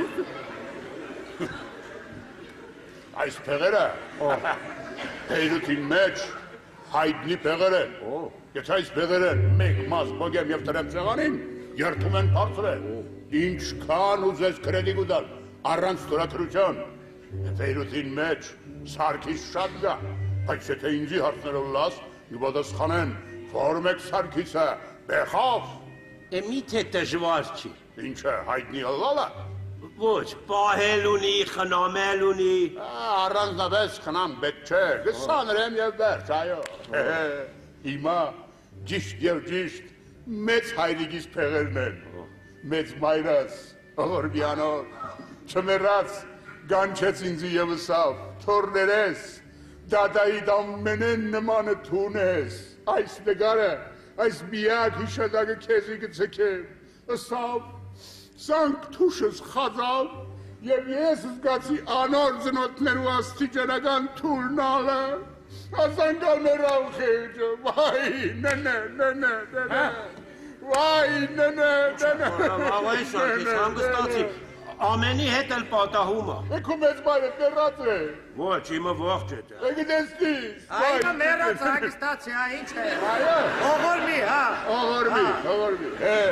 Այս բեղերը Բեյրութին մեջ հայտնի բեղեր են։ Եթե այս բեղերը մեկ մաս բոգեմ և տրեմ սեղանին, երդում են բարձրել։ Ինչքան ուզես կրեդիկ ուդալ, առանց ստորագրության։ Բեյրութին մեջ սարքիս շատ գա, բայց եթե ինձի հարցներով լաս, իբադասխանեն, որ մեկ սարքիսը բեղավ։ Է միթե դժվար չի։ Ինչ է, հայտնի հլվալը։ Ոչ, պահել ունի, խնամել ունի։ Առանձնապես խնամ բետ չէ, գսաներեմ և վերջ, այո։ Հիմա ճիշտ և ճիշտ մեծ հայրիկիս պեղերն են, մեծ մայրս, ողորբյանով, չմերած Ganչեց ինձ եվսավ, թորներես, դադայիդ ամենեն նմանը թունես, այս նգարը, այս միակ հիշադակը քեզի գցեքեմ, ըսավ, սանք թուշս խազավ, և ես զգացի անոր զնոտներու աստիճանական թուրնալը, ասանկալ մերավ խեջը, վայ, ննե, ննե, ննե, վայ, ննե, ննե, Ավայ շանքիս, հանգստացի, ամենի հետ էլ պատահում է։ Էքու մեծ բայրը տերած է։ Ոչ, իմը ողջ է տեղ։ Էգի դեսնիս։ Այո, մեռած հագստացի, հա, ինչ է։ Այո։ Ողորմի, հա։ Ողորմի, ողորմի։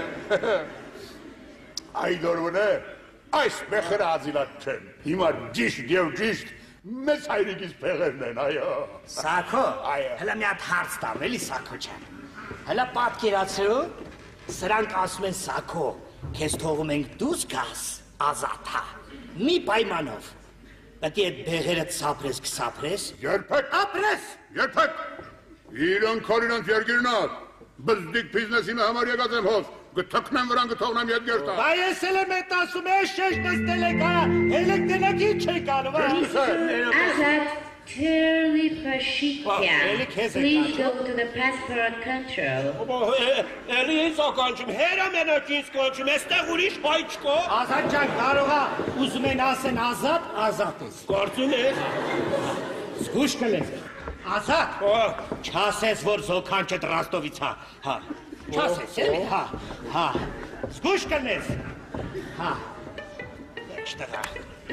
Այդ օրվն է, այս մեխերը ազիլատ չեն։ Հիմա ճիշտ և ճիշտ մեծ հայրիկիս պեղերն են, այո։ Սակո, Այո։ հլա մի հատ հարց տամ, էլի Սակո չեն։ Հլա պատկերացրու, սրանք ասում են Սակո, քեզ թողում ենք դուս գաս, ազատ հա, մի պայմանով, պետք է այդ բեղերը ծապրես կսապրես, Երբեք, ապրես, երբեք, իրոնք քորինոնց երգիրնար, բզդիկ բիզնեսի մը համար եկած եմ հոս, գթքնեմ վրան գթողնեմ ետ գերտա։ բա ես էլ եմ էտ ասում է, շեշ նստել եք հա, հելեք դենակ ինչ եք անում, Azad Curly Pashikyan. Eli քեզ եք Please կանչում։ go to the passport control. Էլի ինձ ականջում, հերա մենակ ինձ կանչում, էստեղ ուրիշ հայ չկա։ Ազատ ջան, կարող է, ուզում են ասեն ազատ, ազատ ես, Կարծում ես։ զգուշ կլես, ազատ, չասես, որ զոքանչը Ռաստովից հա, հա, չասես, էլի, հա, հա, զգուշ կլես, հա, եչ տղա,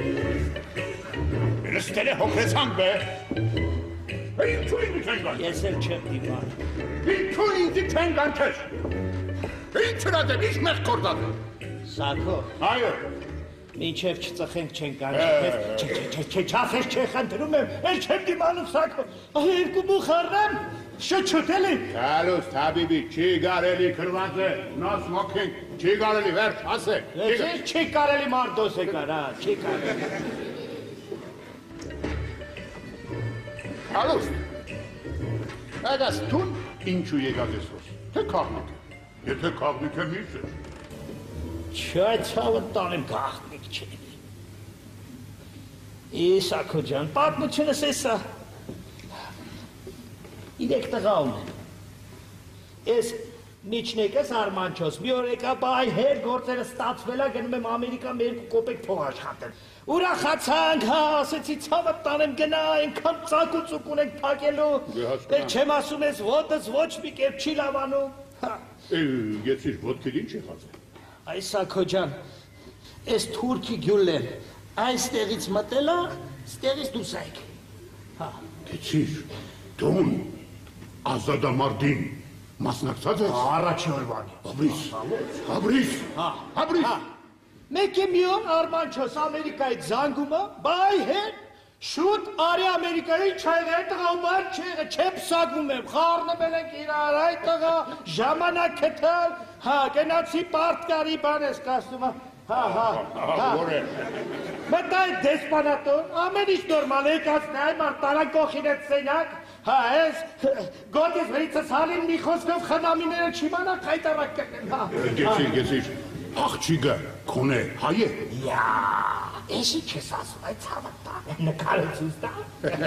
Նստել է հոգրեցանք բե։ Ինչու ինձ չեն գան։ ես էլ չեմ դիմար, Ինչու ինձ չեն գանչես։ Ինչ հրատեմ, ինչ մեխ կորդատ։ Սակո, Այո։ մինչև չծխենք չենք կանչի, չէ, չասես չէ խնդրում եմ, էլ չեմ դիմանում Սակո, այ երկու բուխ առնեմ, շուտ-շուտ էլի, Կալուս, թաբիբի, չի գարելի կրված է, նոս մոքենք, չի գարելի, վերջ, ասեք։ ես չի կարելի մարդոս է կար, հա, չի կարելի, Կալուս, այդաս տուն ինչու եկած ես ոս, թե կաղնիկ է, եթե կաղնիկ է միս է։ Չէ, ցավը տանեմ գաղտնիք չեն։ Իսակո ջան, պատմությունս էսա։ Իրեք տղա ունեմ։ Ես միջնեկս Արմանչոս, մի օր եկա բայ հեր գործերը ստացվելա գնում եմ Ամերիկա մի երկու կոպեկ փող աշխատել։ Ուրախացանք, հա, ասեցի ցավը տանեմ գնա, այնքան ծակուծուկ ունենք փակելու։ Դե չեմ ասում ես ոտս ոչ մի կերպ չի լավանում։ Հա։ Ես իր ոտքեր ինչ եղած է։ Այս Սակո ջան, այս թուրքի գյուլեն, այստեղից մտելա, ստեղից դուրս այք։ Հա, Գեցիր, տուն, ազադամարդին, մասնակցած ես։ առաջի օրվանի։ Հաբրիս, հաբրիս, Հա, հաբրիս։ հա։ Մեկ է մի օր Արմանչոս Ամերիկայից զանգումը, բայ հետ, շուտ արի Ամերիկայի չայղը տղա ու բան չեղը, չեմ սագվում եմ, խարնվել ենք իրար, այ տղա, ժամանակ կթել, հա, գնացի պարտկարի բան ես կասում, հա, հա, հա, Որ է, մտա այդ դեսպանատոն, ամեն ինչ նորմալ եկացն է, այ մարդ տարան կողին էտ սենյակ, հա, ես, գոտիս վրիցս հալին մի խոսքով խնամիները չիմանա կայտարակ կնեմ, հա, գեցիր, գեցիր, աղջիկը, քոնե, հայ է։ Յա, էշի չես ասում, այդ ցավը տան, նկարեցուս տա։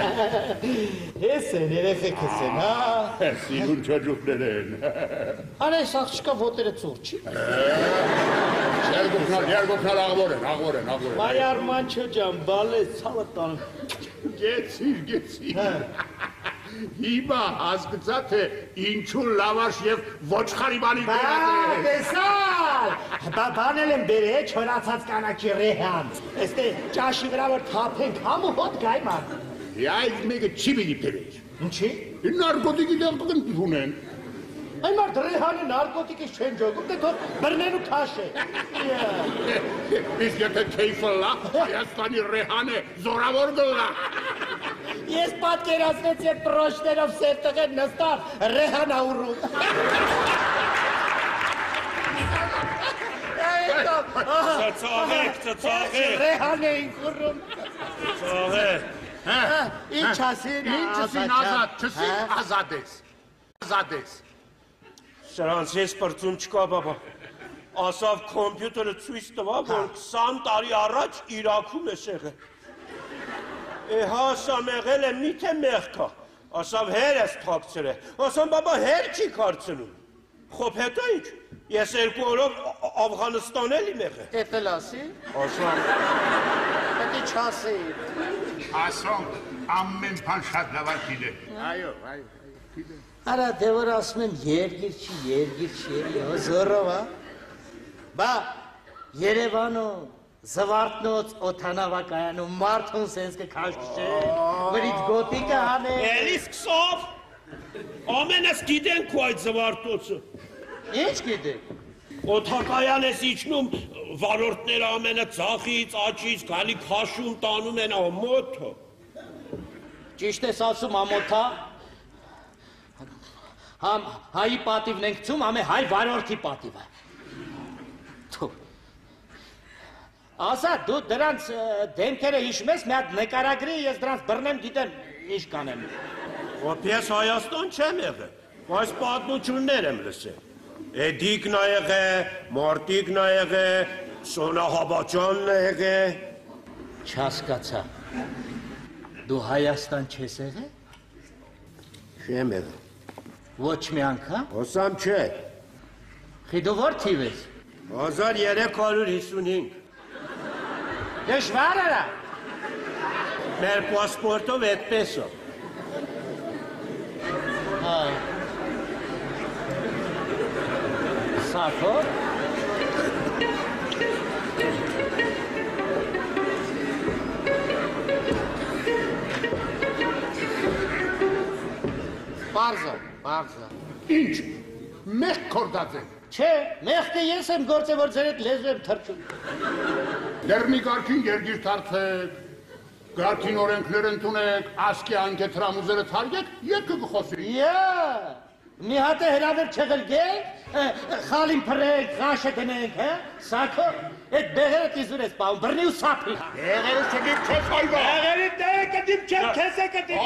Ես են, երեխեքս են, հա։ Սիրուն չաջուկներ են։ Անես աղջկա ոտերը ծուր չի։ Երգոքնալ, երգոքնալ աղվոր են, աղվոր են, աղվոր են։ Մայ Արմանչո ջան, բալես ցավը տան։ Գեցիր, գեցիր։ Հիմա հասկացա, թե ինչու լավաշ և ոչխարի բանի Բա, դերած է։ տեսալ, բա բանել եմ բեր է, չորացած կանաքի ռեհան։ Էստե ճաշի վրա որ թափենք, համու հոտ գայ ման։ Այդ մեկը չի պիտի բերեր։ Ինչի։ Նարկոտիկի դեմ կգնտիվ ունեն։ Այն մարդ ռեհանը նարկոտիկից չեն ջոգում, դե թող բրնեն ու քաշե։ Իսկ եթե քեյֆը լա, Հայաստանի ռեհանը զորավոր գլա։ Ես պատկերացնեցի այդ պրոշներով սեր տղեր նստար, ռեհան աուրում։ Ծծաղեք, ծծաղեք, Ռեհան էին կուրում։ ծծաղեք։ Ինչ ասին, Ինչ ասին ազատ, չսին ազատ ես։ Ազատ ես։ Սրանց ես պրծում չկա, բաբա։ Ասավ կոմպյուտերը ցույց տվա, որ քսան տարի առաջ Իրաքում է եղել։ E hasam egele mite mehka. Asam her es taksire. Asam baba her ki kartsınım. Khop heta ich. Yes erku orov Afganistan eli mehe. Efelasi? Asam. Peki çası? Ասոն ամեն բան շատ լավ է գիտե։ Ayo, ayo. Ara devir asmen yergirçi, yergirçi, ya zorova. Ba, Yerevan'ı, Zıvartnoç, Otanavakaya'nı, Martun senske kaççı. Vrit gotika hane. Elis ksov. Amen es giden kuayt zıvartosu. Hiç gidi. Օթակայան ես իջնում վարորդները ամենը ծախից, աչից, գալի քաշում, տանում են ամոթը։ Ճիշտ ես ասում ամոթա։ Համ հայի պատիվն ենք ցում, ամե հայ վարորդի պատիվը։ Թու։ Ասա դու դրանց դեմքերը հիշում ես, մի հատ նկարագրի, ես դրանց բռնեմ, գիտեմ ինչ կանեմ։ Ոպես Հայաստան չեմ եղել, բայց պատմություններ եմ լսել։ Էդիկն ա եղել, Մարտիկն ա եղել, Սոնա Հաբաչյանն ա եղել։ Չհասկացա։ Դու Հայաստան չես եղել։ Չեմ եղել։ Ոչ մի անգամ։ Ասամ չէ։ Խի դու որ թիվ ես։ հազար երեք հարյուր հիսունհինգ։ Դժվար արա։ Մեր պասպորտով այդպես է։ Հա։ Սակո։ Պարզա, պարզա։ Ինչ, մեկ կորդած են։ Չէ, մեղքը ես եմ գործը, որ ձեր հետ լեզու եմ թրջում։ Դեռ մի գարքին երգիր թարթեք, գարքին օրենքներ ընդունեք, ասկի անկետրամուզերը թարգեք, երկը կխոսի։ Յա, մի հատ է հրավեր չղրգենք, խալին պրեք, խաշը դնենք, հա, սակո, այդ բեղերը տիզուր ես պահում, բրնի ու սապի։ Եղերը չգիտ չես հայվա։ Բեղերի դերը կդիմ չեմ, քեզ է կդիմ։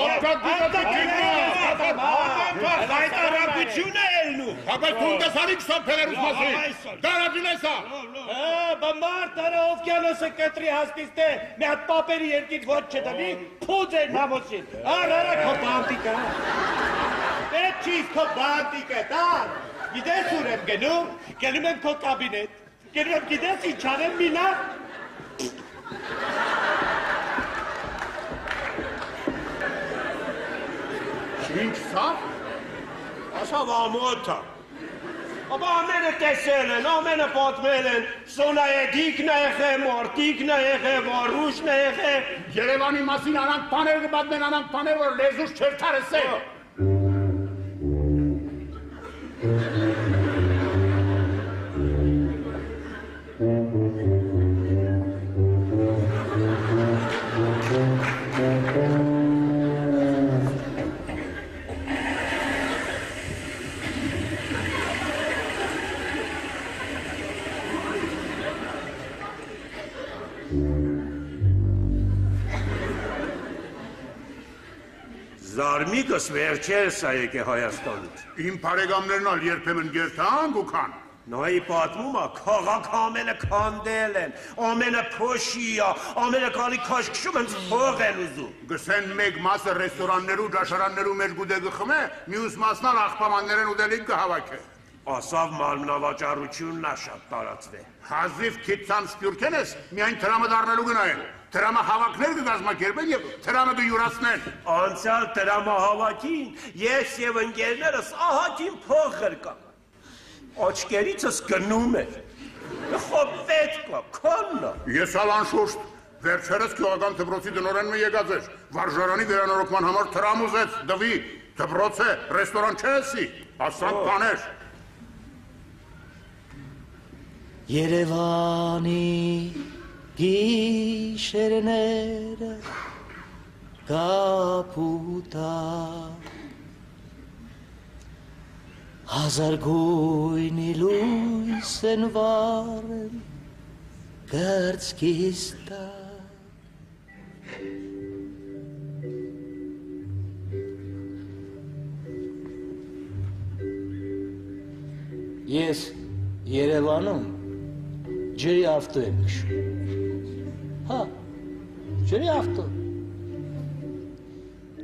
Այդ առապություն է ելնու։ Հապայ թունդես արիք սոպերեր ուսմասի։ Դարաջին ես ա։ Բամար տարը օվկյանոսը կտրի հասնիստե, մի հատ պապերի երկիտ ոչ չդնի, պուծ էր նամոսին։Ար, արա քո բանտիկը։ Պետ չիս քո բանտիկը, դար։ Գիտես ուր եմ գնում, գնում եմ քո կաբինետ, գնում եմ գիտես ինչ անեմ մինա։ Ինչ սա։ Ասավ ամոթը։ Աբա ամենը տեսել են, ամենը պատմել են, Սոնա Էդիկն ա եղել, Մարտիկն ա եղել, Վարուշն ա եղել։ Երևանի մասին անանք պաներ կբատմեն, անանք պաներ, որ լեզուս չեր թարսել։ Զարմիկս վերջերս ա եկե Հայաստանից։ Իմ պարեգամներն ալ երբեմն գերթան գուքան։ Նայի պատմում ա, քաղաք ամենը քանդել են, ամենը փոշի ա, ամենը կալի քաշքշում են փող են ուզում։ Գսեն մեկ մասը ռեստորաններու, դաշարաններու մեր գուդե գխմե, մյուս մասն ալ աղբամաններեն ուդելիք կհավաքը։ Ասավ մարմնավաճառությունն ա շատ տարածվել։ Հազիվ քիթցան սպյուրքեն ես, միայն տրամը դառնելու գնային։ Տրամը հավաքներ կգազմակերպեն և տրամը կյուրացնեն։ Անցյալ տրամահավաքին ես և ընկերներս ահագին փող ղրկան։ Աչկերիցս գնում էր։ Խոբ պետք ա, քոնն ա։ Ես ալ անշուշտ, վերջերս գյուղական դպրոցի տնօրենը եկած էր, վարժարանի վերանորոգման համար տրամ ուզեց, դվի, դպրոց է, ռեստորան չեսի, ասանք կաներ։ Երևանի գիշերները կապուտա հազար գույնի լույս են վառել կրծքիս տակ Ես Երևանում ջրի ավտո եմ քշում Հա, ջրի ավտո,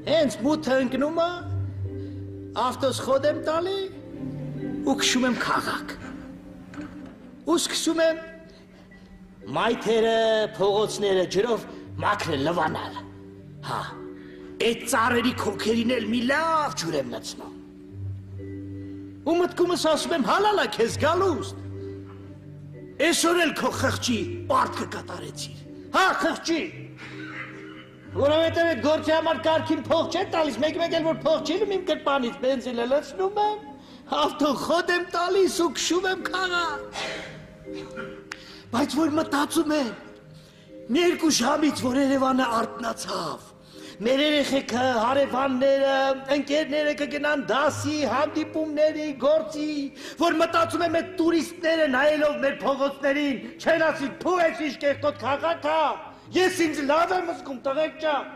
Հենց մութը ընկնում է, ավտոս խոդ եմ տալի ու քշում եմ քաղաք։ Ու սկսում եմ մայթերը, փողոցները ջրով մաքրել լվանալ։ Հա, այդ ծառերի քոքերին էլ մի լավ ջուր եմ լցնում։ Ու մտքումս ասում եմ հալալա քեզ գալուստ։ Այսօր էլ քո խղճի պարտքը կատարեցիր։ Հա, խղճի։ Որովհետև այդ գործի համար կարգին փող չէ տալիս, մեկ-մեկ էլ որ փող չի լում իմ կրպանից բենզինը լցնում եմ, ավտո խոդ եմ տալիս ու քշում եմ քաղաք։ Բայց որ մտածում եմ, մի երկու ժամից, որ Երևանը արթնացավ, մեր երեխեքը, հարևանները, ընկերները կգնան դասի, հանդիպումների, գործի, որ մտածում եմ այդ տուրիստները նայելով մեր փողոցներին, չեն ասի փու ես ինչ կեղտոտ քաղաք հա, ես ինձ լավ եմ զգում, տղեկ ջան։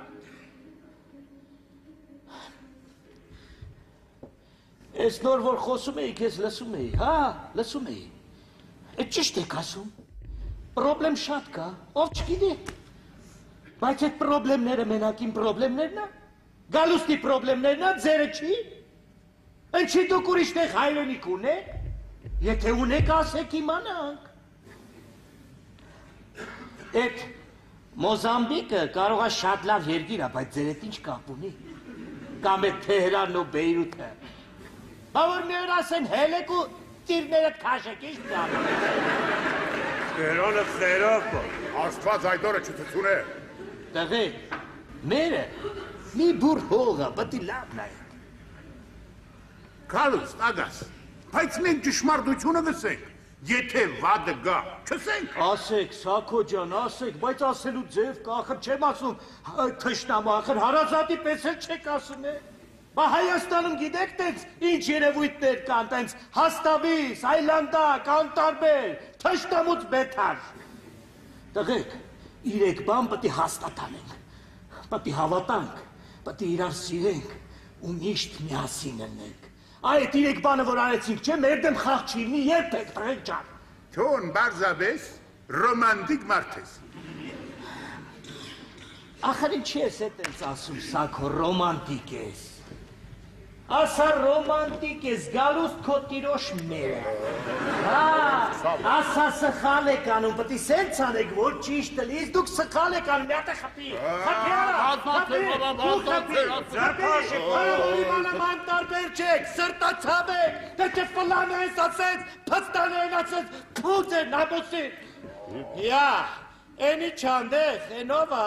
Այս նոր որ խոսում էիք, ես լսում էի, հա, լսում էի։ Այդ ճիշտ եք ասում, պրոբլեմ շատ կա, ով չգիտի, բայց այդ պրոբլեմները մենակ իմ պրոբլեմներն է, գալուստի պրոբլեմներն է, ձերը չի, ընչի դուք ուրիշտեղ հայրենիք ունեք, եթե ունեք ասեք իմանանք։ Այդ Մոզամբիկը կարող է շատ լավ երկիր է, բայց ձեր հետ ինչ կապ ունի, կամ այդ Թեհրանն ու Բեյրութը, բա որ մի օր ասեն հելեք ու ծիրներդ քաշեք, ինչ պլան։ Տերանը խերավ կա։ Աստված այդ օրը չթությունե։ Տղեկ, մերը մի բուր հողը, բտի լավ նայեք։ Գալուստ, ագաս, բայց մենք ճշմարտությունը գսենք, եթե վադը գա, չսենք։ Ասեք, Սաքո ջան, ասեք, բայց ասելու ձև կա, ախր չեմ ասում, թշնամը, ախր հարազատի պես էլ չեք ասում է։ Բա Հայաստանում գիտեք տենց ինչ երևույթներ կան, տենց հաստավիս, այլանդակ, անտարբեր, թշնամուց բեթար։ Տղեկ, իրեք բան պտի հաստատանենք, պտի հավատանք, պտի իրար սիրենք ու միշտ միասին ելնենք։ Այդ իրեք բանը, որ արեցինք, չէ, մեր դեմ խաղ չի լինի, երբեք, տղեկ ջան։ Թոն բարձաբես, ռոմանտիկ մարդ ես։ Ախր ինչի ես է տենց ասում, Սաքո, ռոմանտիկ ես։ Ասա ռոմանտիկ ես, գալուստ քո տիրոջ մերը։ Հա, ասա սխալ եք անում, պտի սենց անեք, որ ճիշտ լիս, դուք սխալ եք անում, մի հատ է խպի։ Խպի արա, խպի, ու խպի, զրպաշ եք, հարավոր իմանամ անտարբեր չեք, սրտացավ եք, դե չէ ֆլան ես ասենց, պստան են ասենց, պուծ է, նամուսի։ Յա, էնի չանդեղ, էնովա։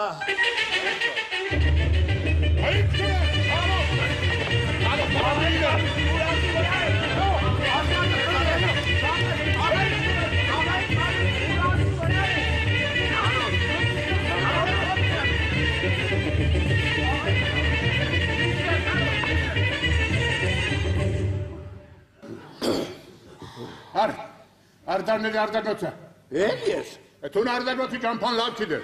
Ar, Ardarneli Ardarnot'a. Էլ ես։ Tun Ardarnot'u campan lav kidir.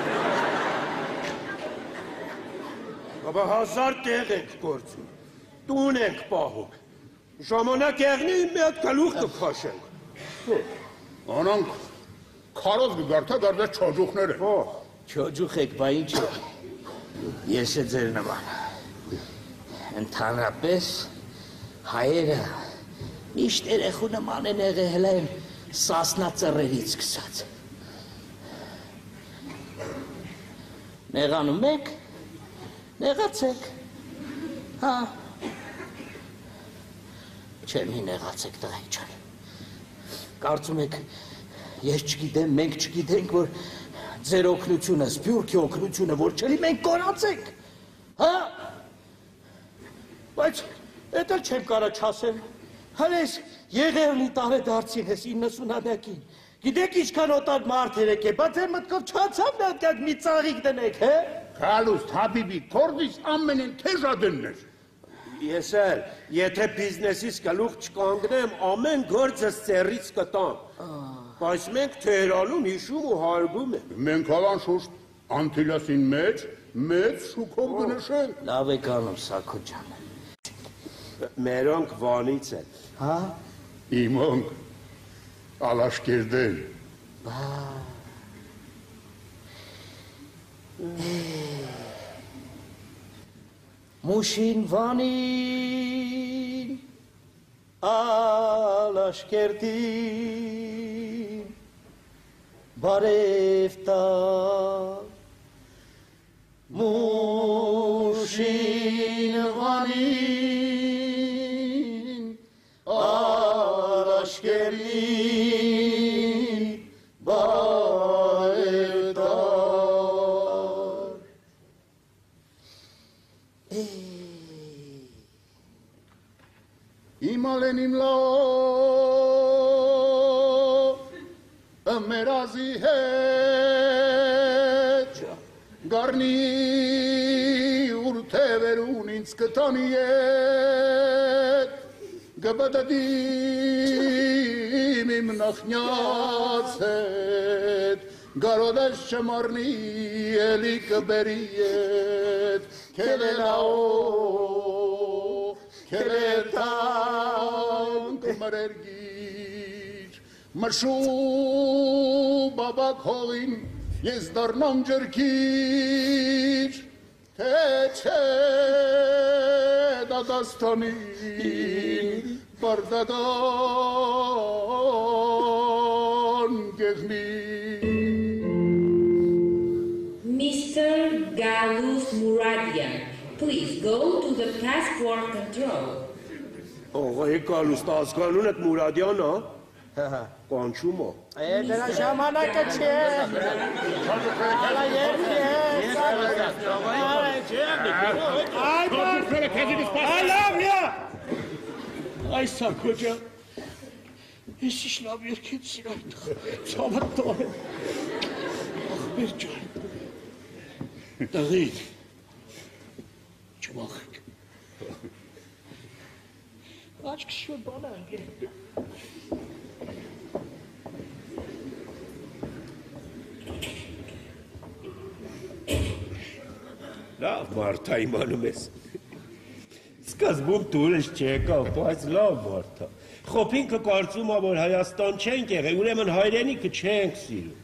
Աբա հազար տեղ ենք գործում, տուն ենք պահում, ժամանակ եղնի մի հատ գլուխ կքաշենք։ Անոնք քարոզ գարտա դարձած չոջուխներ են։ Չոջուխ եք, բա ինչ է, ես է ձեր նման, ընդհանրապես հայերը միշտ երեխու նման են եղել են սասնա ծռերից սկսած։ Նեղանում եք, նեղացեք, հա, չէ մի նեղացեք տղայք ջան, կարծում եք, ես չգիտեմ, մենք չգիտենք, որ ձեր օգնությունը, սպյուրքի օգնությունը, որ չելի մենք կորացենք, հա, բայց էդ էլ չեմ կարա չասեմ, հենց եղերնի տարեդարձին ես իննսունամյակին, գիտեք ինչքան օտար մարդ երեք է, բայց ձեր մտքով չացավ նա կակ մի ծաղիկ դնեք, հե? Գալուստ, հաբիբի, քորդիս ամենեն թեժադնն էր։ Ես էլ, եթե բիզնեսիս գլուխ չկանգնեմ, ամեն գործս ծերից կտամ, բայց մենք Թեհրանում հիշում ու հարգում ենք։ Մենք հավան շուշտ Անտիլասին մեջ, մեծ շուքով գնշենք։ Լավ եք անում, Սաքո ջան։ Մերոնք Վանից են։ Հա? Իմանք, Ալաշկերդեն։ Բա։ Մուշին վանին ալաշկերտին բարև տա Մուշին վանին ալաշկերտին բարև տա Իմալեն իմ լո Մերազի հետ Գարնի ուրթևերուն ինձ կտանի ետ Գբդդիմ իմ նախնյաց հետ Գարոդես չմարնի էլի կբերի ետ Կելելաո Կելետանք մրերգիր Մշու բաբակ հողին ես դարնամ ջրքիր Թե չէ դադաստանին բարդական գեղմիր Mister Galus Muradian, please go to the passport control. Աղայի կալուստ ասկանուն էդ Մուրադյան, հա? Կանչում ո։ Է դրա ժամանակը չէ Ալա երկի է Այ լավլյա Այս սակոջա Ես իշ լավ երկիտ սիրայդ Ծավատ տող եմ Ախբեր ջան Տղիկ Չմախեք Աչք շուր բանա Լավ մարդա իմանում ես Սկզբում դուրս չեկավ, բայց լավ մարդա Խոփինքը կարծում է, որ Հայաստան չենք եղել, ուրեմն հայրենիքը չենք սիրում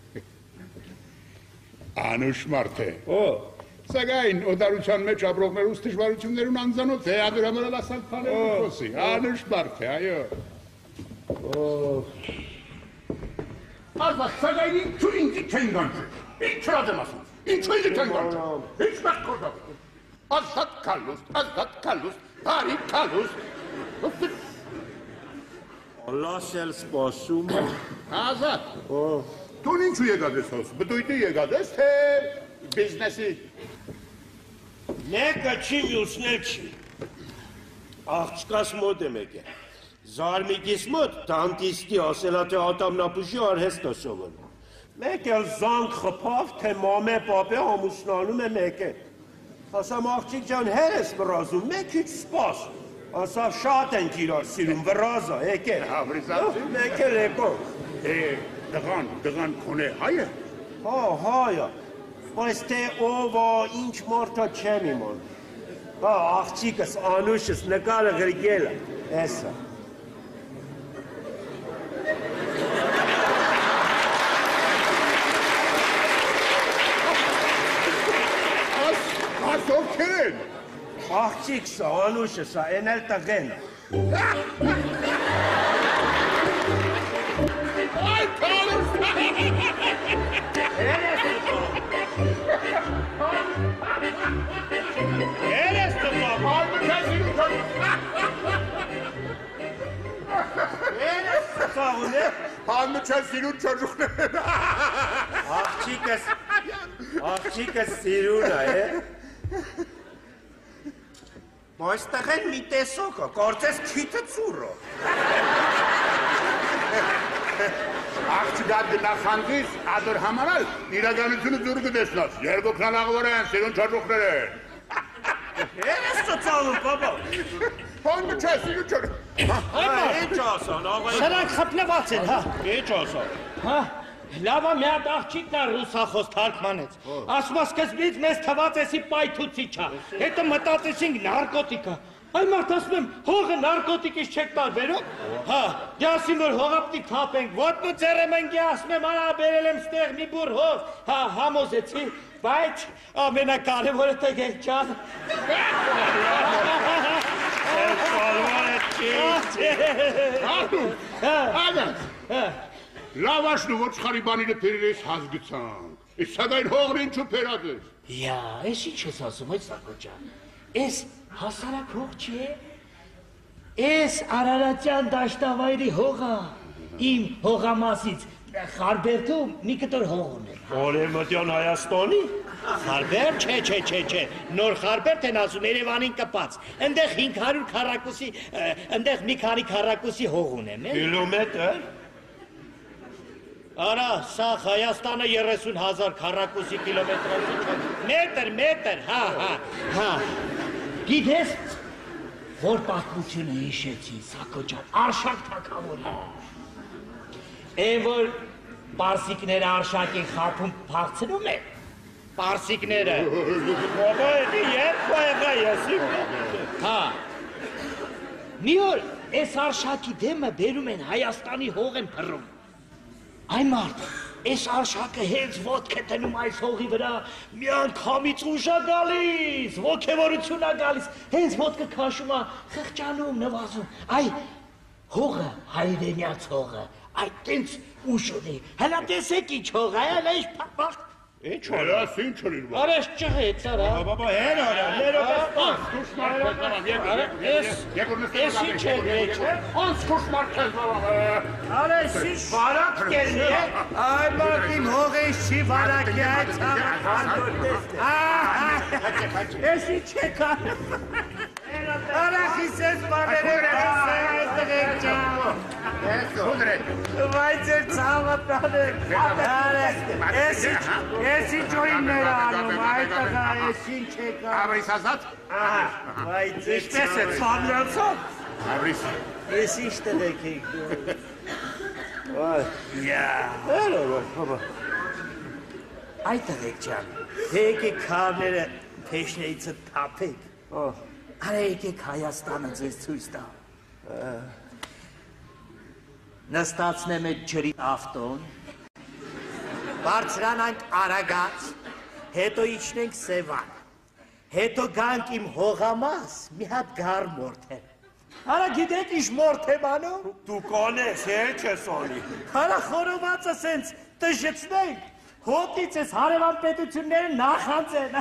Անուշ մարդ է Օ Սակայն օդարության մեջ ապրողներուս դժվարություններուն անձանոց է ադուր համարալ ասանք պաներու խոսի Անուշ մարդ է, այո Ազատ սակայն ինչու ինձի չեն գանչը Ինչ չրադեմ ասում Ինչու ինձի չեն գանչը Ինչ մեղք կորդավ Ազատ կալուստ, ազատ կալուստ, բարի կալուստ Ալլաս էլ սպասում Ազատ Տուն ինչու եկած ես հոս, բդույտի եկած ես, թե բիզնեսի Մեկը չի, մյուսն էլ չի Աղջկաս մոտ է մեկ է Զարմիկիս մոտ տանտիստի ասելա, թե ատամնապուշի արհեստ է սովորում Մեկ էլ զանք խփավ, թե մամե պապե ամուսնանում է մեկ է Ասամ աղջիկ ջան հեր ես վրազում, մեկ իչ սպաս Ասավ շատ ենք իրար սիրում, վրազա, եկեր Հավրիզացի Մեկ էլ եկող Դղան, դղան կոնե հայ է Հա, հայա Բայց թե ով է, ինչ մարդա չեմ իման Հա, աղջիկս, անուշս, նկարը գրգել է, էսա Աս ովքեր են Աղջիկս է, անուշս է, են էլ տղեն է Այ կալուս Էր ես տղամ Էր ես ծաղուն է Հանմը չեն սիրուն չոջուխներ Աղջիկս, աղջիկս սիրուն է, է Բայց տղեն մի տեսոք է, կարծես քիթը ծուր է Աղջիկա գնախանդիս ադոր համարալ իրականությունը դուր կտեսնաս Երկոքնան աղվոր են, սիրուն չոջուխներ են Էր ես ծաղուն, պապա Հանմը չեն սիրուն չոջուխ Ինչ ասան, աղայի Սրանք խպնված են, հա Ինչ ասան Հա, լավա մի հատ աղջիկն է ռուսախոս թարգմանեց Ասում է սկզբից մեզ թված էսի պայթուցիչ է Հետո մտածեցինք նարկոտիկա Այ մարդ ասում եմ, հողը նարկոտիկից չեք տարբերում։ Հա, դասին որ հողապտիկ թափենք, ոտնու ծերեմ ենք ասում եմ, ա, բերել եմ ստեղ մի բուր հող, հա, համոզեցի, բայց ամենակարևորը տղեկ ջան։ Լավաշնու ոչխարի բանիրը պերերես հազգցանք, ես սագայն հողն ինչու պերադես։ Յա, ես ինչ ես ասում, այդ Սակո ջան, ես հասարակ հող չի է, ես Արարատյան դաշտավայրի հողա, իմ հողամասից Խարբերդում մի կտոր հող ուներ։ Արևմտյան Հայաստանի։ Խարբերդ, չէ, չէ, չէ, չէ, նոր Խարբերդ են ասում, Երևանին կպած, ընդեղ հինգ հարյուր քառակուսի, ընդեղ մի քանի քառակուսի հող ունեմ, է։ Կիլոմետր։ Արա, սա Հայաստանը երեսուն հազար քառակուսի կիլոմետրացի չէ, մետր, մետր, հա, հա, հա, գիտես, որ պատմությունը հիշեցի, Սակո ջան, Արշակ թագավորի, են որ պարսիկները Արշակին խափում փախցնում են, պարսիկները, Բաբա էդի երբ եղա եսի։ հա, մի օր այս Արշակի դեմը բերում են Հայաստանի հող են փռում, այ մարդ, այս Արշակը հենց ոտք է տնում այս հողի վրա, մի անգամից ուժ է գալիս, ոգևորություն է գալիս, հենց ոտքը քաշում է, խղճանում, նվազում, այ հողը, հայրենյաց հողը, այ տենց ուժ ունի, հələ տեսեք ինչ հող է, հələ ինչ փախ, Ինչ Հերաս ինչ ունիր բա։ արես ճղեց, արա, Բաբա հեր արա, հերոպես ես ինչ է գրեչ է, Անց կոշմար քեզ բաբա։ արես ինչ վարակ կերնի է, այ մարդ իմ հողես չի վարակ է, այդ ցավը, ես ինչ է կանում, արա խիսես բաները կասը, այդ տղեկ ջան, բայց էր ցավը տանեք, արես, ես ինչ օրիններ անում, այդ տղա, ես ինչ է կանում, Արիս ազատ։ բայց ինչպես է ծանրացավ, Արիս։ ես ինչ տղեկ եք դու, այդ տղեկ ջան, եկեք քարները փեշնեիցը թափեք, արա եկեք Հայաստանը ձեզ ցույց տա, նստացնեմ այդ ջրի ավտոն, բարձրանանք Արագած, հետո իջնենք Սևան, հետո գանք իմ հողամաս, մի հատ գար մորթել, արա գիտեք ինչ մորթ եմ անում, Դու կանես, հեր չես անի։ արա խորովածը սենց տժեցնենք, հոտից ես հարևան պետությունները նախանձեն,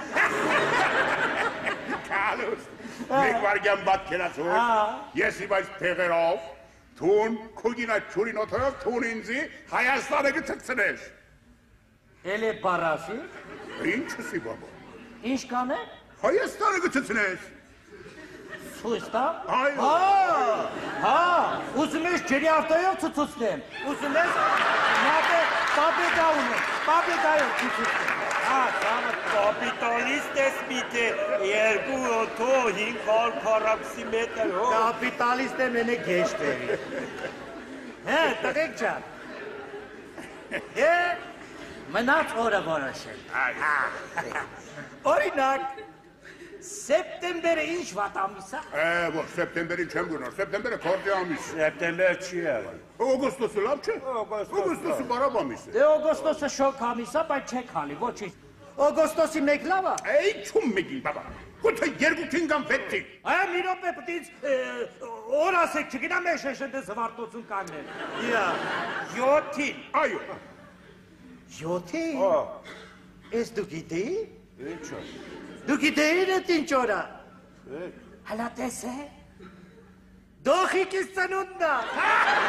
Կալուս, մեկ վարգյան բատ կենացուր, ես իմ այս թեղերով, թուն, կուգին այդ չուրին օթով, թուն ինձի, Հայաստանը գծկցնես։ էլ է բարասի, Ինչ ըսի բաբա, ինչ կան է, Հայաստանը գծկցնես։ Ցույց տա, Այո։ հա, ուզում ես ջրի ավտոյով ցուցուցնեմ, ուզում ես նատե պապետա ունեմ, պապետայով ցուցուցնեմ, հա, սամը Կապիտալիստ ես պիտե երկու օթո հինգ հարյուր քառակուսի մետր հող։ կապիտալիստ եմ ենե գեշտերի, հե, տղեկ ջան, է, մնաց օրը որոշել, օրինակ, Սեպտեմբերը ինչ վատ ամիս է։ Է, ոչ, սեպտեմբերին չեմ գնար, սեպտեմբերը քորդի ամիս։ Սեպտեմբեր չի եղել։ Օգոստոսը լավ չէ։ Օգոստոսը։ Օգոստոսը բարավ ամիս է։ Դե օգոստոսը շոկ ամիս է, բայց չեք հալի, ոչինչ։ Օգոստոսի մեկ լավ է։ Է, ինչու մեկին բաբա։ Գուցե երկու կամ վեցի։ Այ մի րոպե պետք է օր ասեք, չգիտեմ ես շեշտե զվարթոցուն կաններ։ Իա, յոթին։ Այո։ Յոթին։ Ա, Ես դու գիտեի։ ինչ է։ Դու գիտեի այդ ինչ օր է։ Հələ տեսե։ Դոխիկիս ծնունդն է։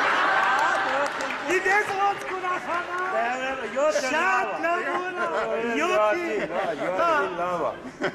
Գիտես ոնց կուրախանա։ Շատ լավ ուր։ Յոթին։ Յոթին լավ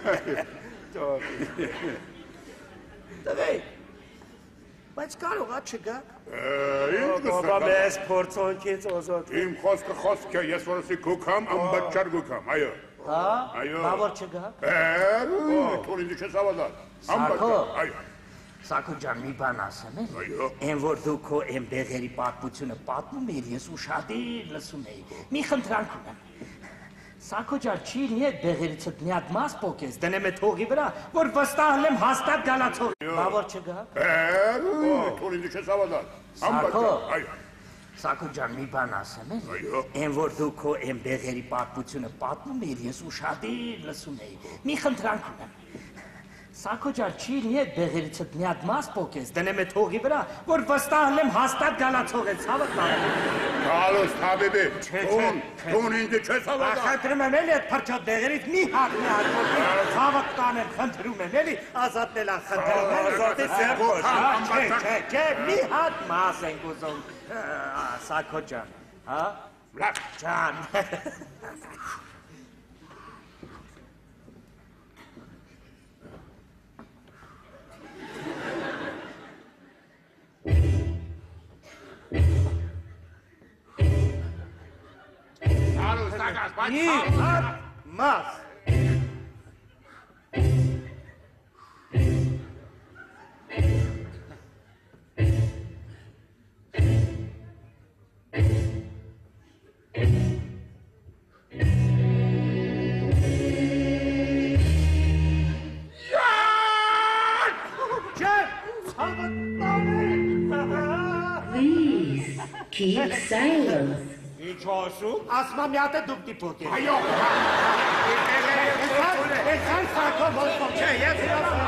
է։ Տղե, բայց կարող է չգա։ Ինչ Բաբա գսա։ մեզ փորձոնքից օզոտ։ Իմ խոսքը խոսք է, ես որսի գուքամ, ամբաչար գուքամ, այո։ Հա, Այո։ բա որ չգա։ Է, թող ինձ չես ավազար։ Ամբաչար, այո։ Սակո ջան, մի բան ասեմ էլ։ Այո։ Են որ դու քո եմ բեղերի պատմությունը պատմում ես, ես ուշադիր լսում էի։ Մի խնդրանք ունեմ։ Սակոջար չի նի բեղերից մի հատ մաս փոքես դնեմ է թողի վրա որ վստահ եմ հաստատ գալացող բավոր չգա Թող ինձ չես ավազան Սակո Սակոջան մի բան ասեմ են որ դու քո են բեղերի պատմությունը պատմում ես ես ուշադիր լսում էի մի խնդրանք ունեմ Սակոջար չի նի բեղերից մի հատ մաս փոքես դնեմ է թողի վրա որ վստահ եմ հաստատ գալացող է ցավը Carlos, Habibi, Tun, Tun in the chest of a Խնդրում եմ էլի այդ փրչոտ դեղերից մի հատ մի հատ փոքես ցավը կանեմ խնդրում եմ էլի ազատել ա խնդրում եմ ազատել սերբոս չէ չէ չէ մի հատ մաս ենք ուզում Սակոջան հա ջան Մի հատ մաս Please keep silence. Ինչ ասում? Ասմա մի հատ է դուք դիպոք է։ Այո։ Ես հան սակո ոսպոք չէ, ես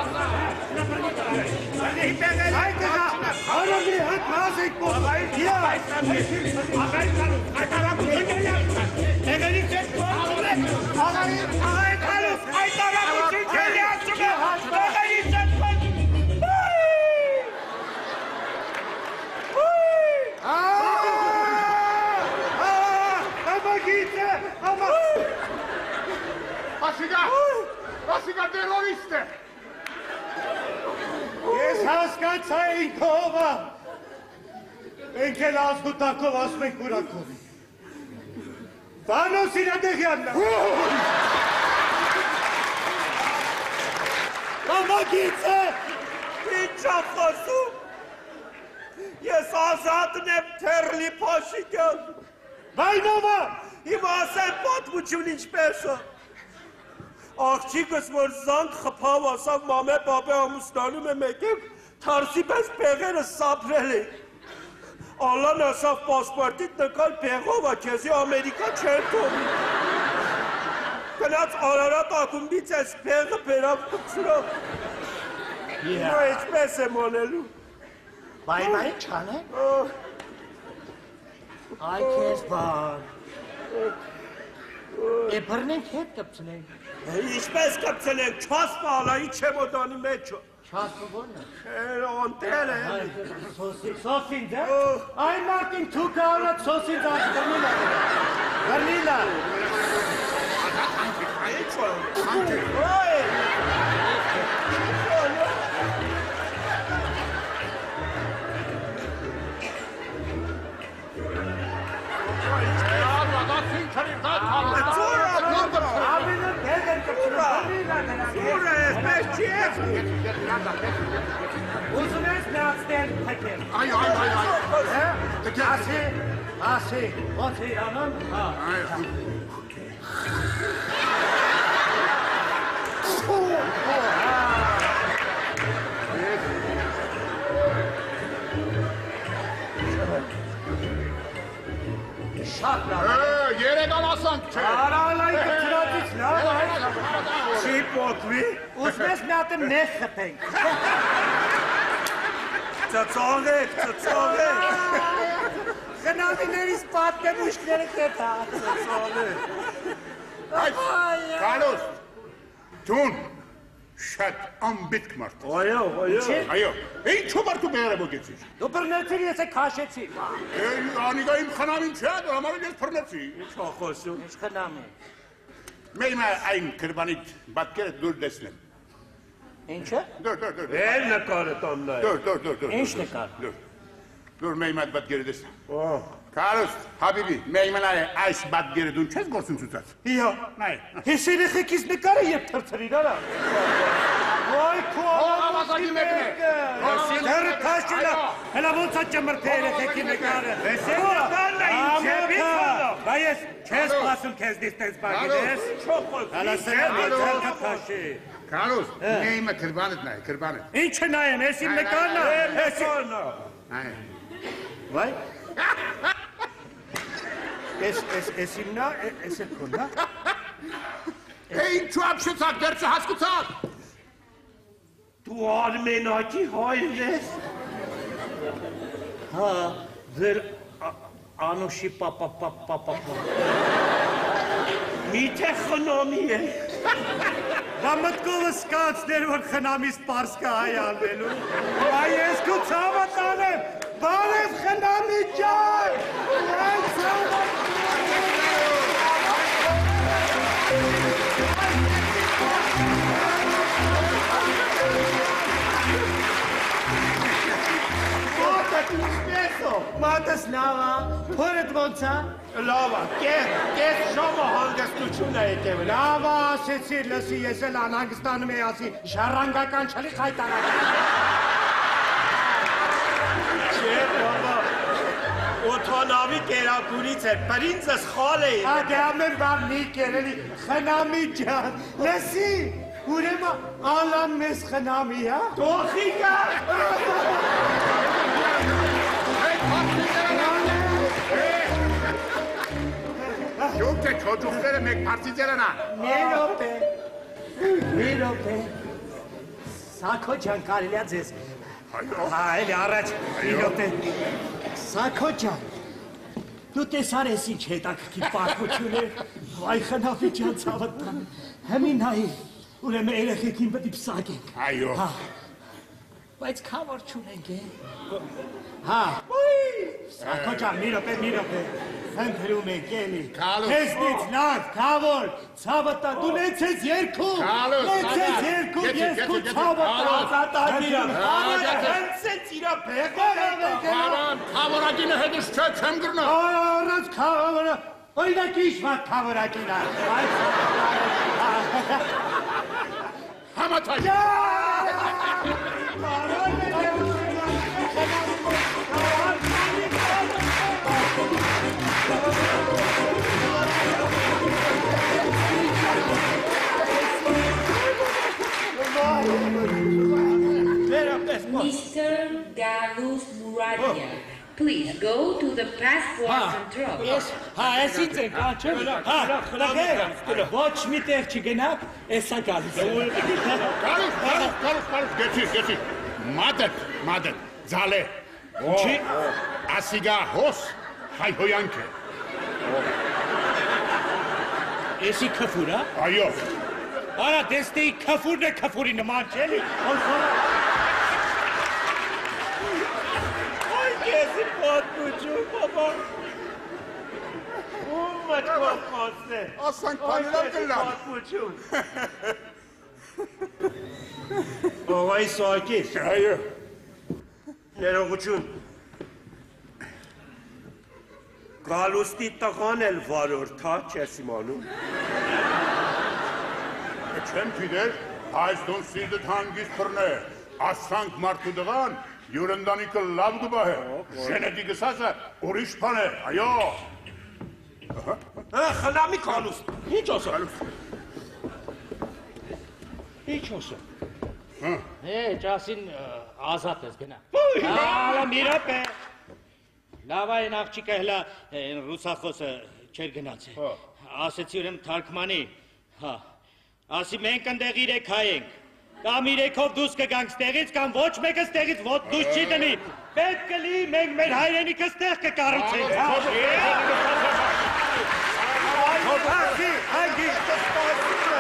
Այ կգա, արա մի հատ մազ եք պոք, իա։ Աղայի կալուս, այտարակ Էգերից ես պոք է, աղայի, աղայի կալուս, այտարակ ուչին չելի ասում է, աղայից ես պոք։ Asiga! Asiga terroriste! Ես հասկացա ինք ով ա, ենք էլ ազգու տակով ասում ենք ուրակովի։ Վանոս իրադեղյանն ա։ Կամագից է, ինչ ա խոսում, ես ազատն եմ թերլի փաշիկյան։ Վայնով ա, իմ ասեն պատմություն ինչպես ա։ Աղջիկս, որ զանք խպավ ասավ մամե բաբե ամուսնանում է մեկև, թարսի պես պեղերը սապրել է։ Ալան ասավ պասպարտիտ նկալ պեղով ա, կեզի ամերիկա չեն թողի։ Կնաց արարատ ակումբից ես պեղը պերավ կպսրով։ Ու էջպես եմ անելու։ Բայ բայ չան է։ Այ կեզ բան։ Է բրնենք հետ կպցնենք։ Ինչպես կպցնենք, չաս պալայի չեմոդանի մեջ։ Չասը ոնն է։ Անտել է։ Սոսինձ է։ Այն մարդին թուկը անատ սոսինձ աշ գրնիլ է։ Գրնիլ է։ Այդ չոն։ Ուրը ես մեզ չի ես։ Ուզում ես միացնել թքել։ Այո, այո, այո, այո։ Ասի, ասի, ոնց է անում, հա։ Շատ լավ։ Երեք ամասանք չէ։ Արալայի կտրատից լավ այս։ Չի պոկվի։ Ուզում ես մի հատ նեղ խփենք։ Ծծողեք, ծծողեք։ Խնամիներից պատկեմ ուշքները կետա։ Ծծողեք։ Carlos, Tun, շատ ամբիթք մարդ։ Այո, այո։ Այո, ինչու մարդու բերը մոգեցիր։ Դու բռնեցիր, ես է քաշեցի։ Անիգա իմ խնամին չէ, դու համար ես բռնեցի։ Ինչ ա խոսում։ Ինչ խնամի։ Մեյմա այն կրբանիտ բատկերը դուր դեսնեմ։ Ինչը։ Դուր, դուր, դուր։ Էլ նկարը տան նայ։ Դուր, դուր, դուր, դուր։ Ինչ նկար։ Դուր։ Դուր մեյմա բատկերը դեսնեմ։ Ահ։ Carlos, Habibi, մեյմնայ այս բատկերը դու չես գործընծուցած։ Իա։ Նայ։ Ես երեխեքից նկարը ետ թրթրին արա։ Ոայ քո ավազակի մեկն է։ Դերը թաշիլա։ Հələ ոնց է ճմրթե երեխեքի նկարը։ Ես նկարն է ինչ է բիցը։ Բայ Հայես չես սպասում քեզ դիստես բագես։ Հələ սենյակը քաշի։ Carlos, neyime kırban etme, kırban et. Ինչը նայեմ, ես իմ նկարն է, ես Ay. Վայ։ Ես ես ես իմնա, ես էլ քոնա։ Ey çuap şu tak, gerçi haskı tak. Դու արմենակի հայրն ես։ Հա, ձեր անուշի պապա պապա պապա։ Միթե խնամի է։ Դա մտքովս կացներ, որ խնամիս պարս կա հայ ալվելու։ Այ ես քո ցավը տանեմ, բարև խնամի ջան։ Այ ցավը Մատս լավա, փորդ ոնց է։ Լավա, կես, կես ժամը հանգստություն է եկել։ Լավա, ասեցի, լսի, ես էլ անհանգստանում եի ասի, ժառանգական չլի խայտարական։ Չէ, բաբա, օթանավի կերակուրից էր, պրինցս խալ էի։ Ադե ամեն բան մի կերելի, խնամի ջան, լսի, ուրեմա ալան մեզ խնամի, հա։ Դոխիկա։ Yok ki çocukları mekpartizlerine. Մի րոպե, մի րոպե, Սաքո ջան կարելի է ձեզ։ Հա, էլի առաջ, մի րոպե։ Սաքո ջան, դու տեսար ես ինչ հետաքրքիր պատմություն է, վայ խնամի ջան ցավդ տան։ Հեմին նայի, ուրեմն երեխեքին պետք է պսակենք։ Այո։ Հա։ Բայց քավոր չունենք է։ Հա։ Սաքո ջան, մի րոպե, մի րոպե։ Խնդրում եք էլի։ Քեզնից լավ, քավոր, ցավը տա, դու նեցես երկում։ Նեցես երկում, ես քո ցավը տա, Տատիրա, հենց իրա բեղը։ Karan, kavoragine hediş çök hem gırna. Առանց քավորը, օրինակ ինչ վատ քավորակին է։ Hamatay. Mister Galus Muradia, please go to the passport control. Ես, հա, ես ինձ են կանչեմ, հա, լագեր, ոչ մի տեղ չգնաք, եսա գալիս է։ Karus, karus, karus, karus. Geçir, geçir. Madet, madet. Zale. Çi, asiga hos, hayhoyanke. Եսի քֆուր, հա։ Այո։ Արա, դեստեի քֆուրն է քֆուրի նման, չէ՞լի։ Ay kesi patlıcı baba. Ummet korkmazdı. Aslan panıram gırlan. Patlıcı. Ovay sakin. Hayır. Ներողություն։ Գալուստի տղան էլ վարորդա չես իմանում։ Չեմ գիտեր, այս դուն սիրտդ հանգիստ բռնե, ասանք մարդու դղան, յուր ընտանիքը լավ դուբա է, ժենետիկս ասը, ուրիշ բան է, այո։ Հա, խնամի գալուստ։ Ինչ ասա։ Ինչ ասա։ Է, ճասին ազատ ես գնա։ Հալա, մի րոպե։ Լավ այն աղջիկը հլա ռուսախոսը չեր գնաց է։ Ասեցի ուրեմ թարգմանի, հա, ասի մենք ընդեղ իրեք հայենք, կամ իրեքով դուս կգանք ստեղից, կամ ոչ մեկը ստեղից ոչ դուս չի տնի, պետք կլի մենք մեր հայրենիքը ստեղ կկառուցենք, հա։ Հոդացի, հանգիստ Ինչ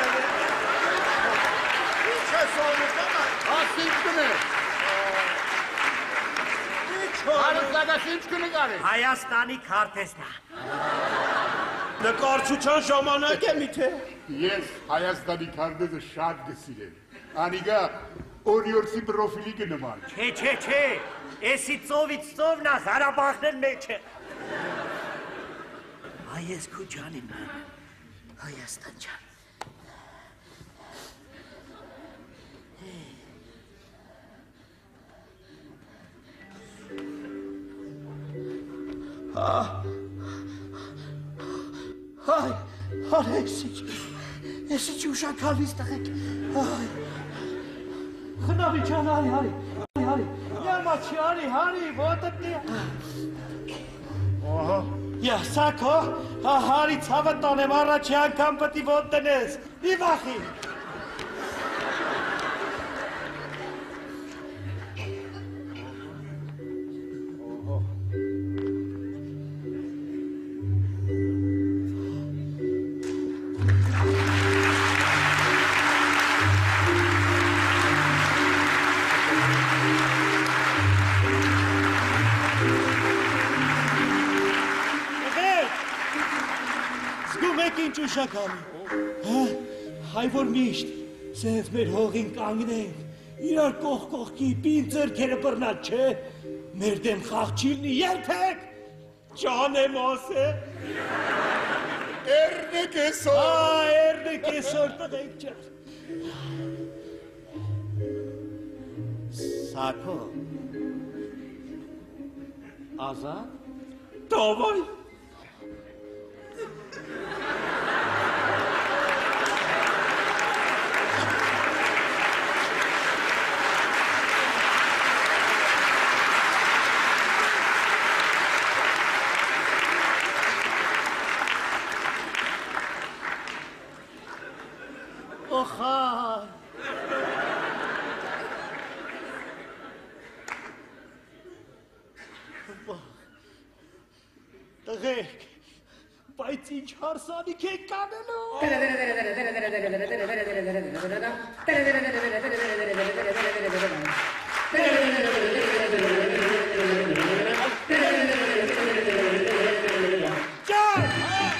ես անում։ Ասինչ կնե։ Հարուսլագաս ինչ կնի գարի։ Հայաստանի քարտեզն է։ Նկարչության ժամանակ է միթե։ Ես Հայաստանի քարտեզը շատ գսիրեմ։ Անիգա օրիորսի պրոֆիլի կնման։ Չէ, չէ, չէ, էսի ծովից ծովն է, Ղարաբաղն մեջ է։ Այս քո ջանին, Հայաստան ջան։ Հայ, հարե, էսիչ, էսիչ ուշակալվից տղեք, հայ, խնավի ճան, հարի, հարի, հարի, հարի, յարմաչի, հարի, հարի, ոտըտ նի, ահա, յա, սակո, հարի ծավը տանեմ, առաջի անգամ պտի ոտ տնես, մի վախի, Շակալի, հայ որ միշտ, սենց մեր հողին կանգնենք, իրար կող կողքի պին ծրքերը բրնատ չէ, մեր դեմ խաղ չիլնի երբեք, ճան եմ ասե, Erne kesor. Ա, էրն է կեսոր տղեք չար, Սակո, ազատ, Davay. Օխայ, տղեք, բայց ինչ հարսանիք եք կանելու, ճան,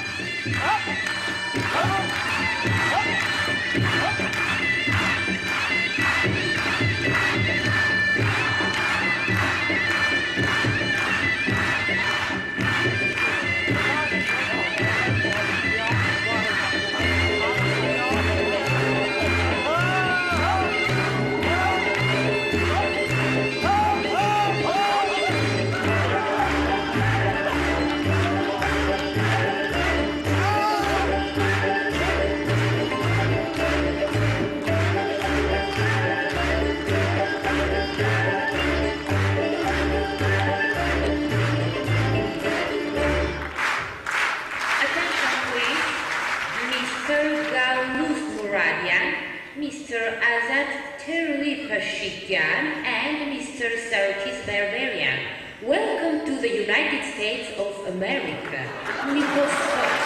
Mister Azat Terlipashikyan and Mister Sarkis Barbarian. Welcome to the United States of America. Mikos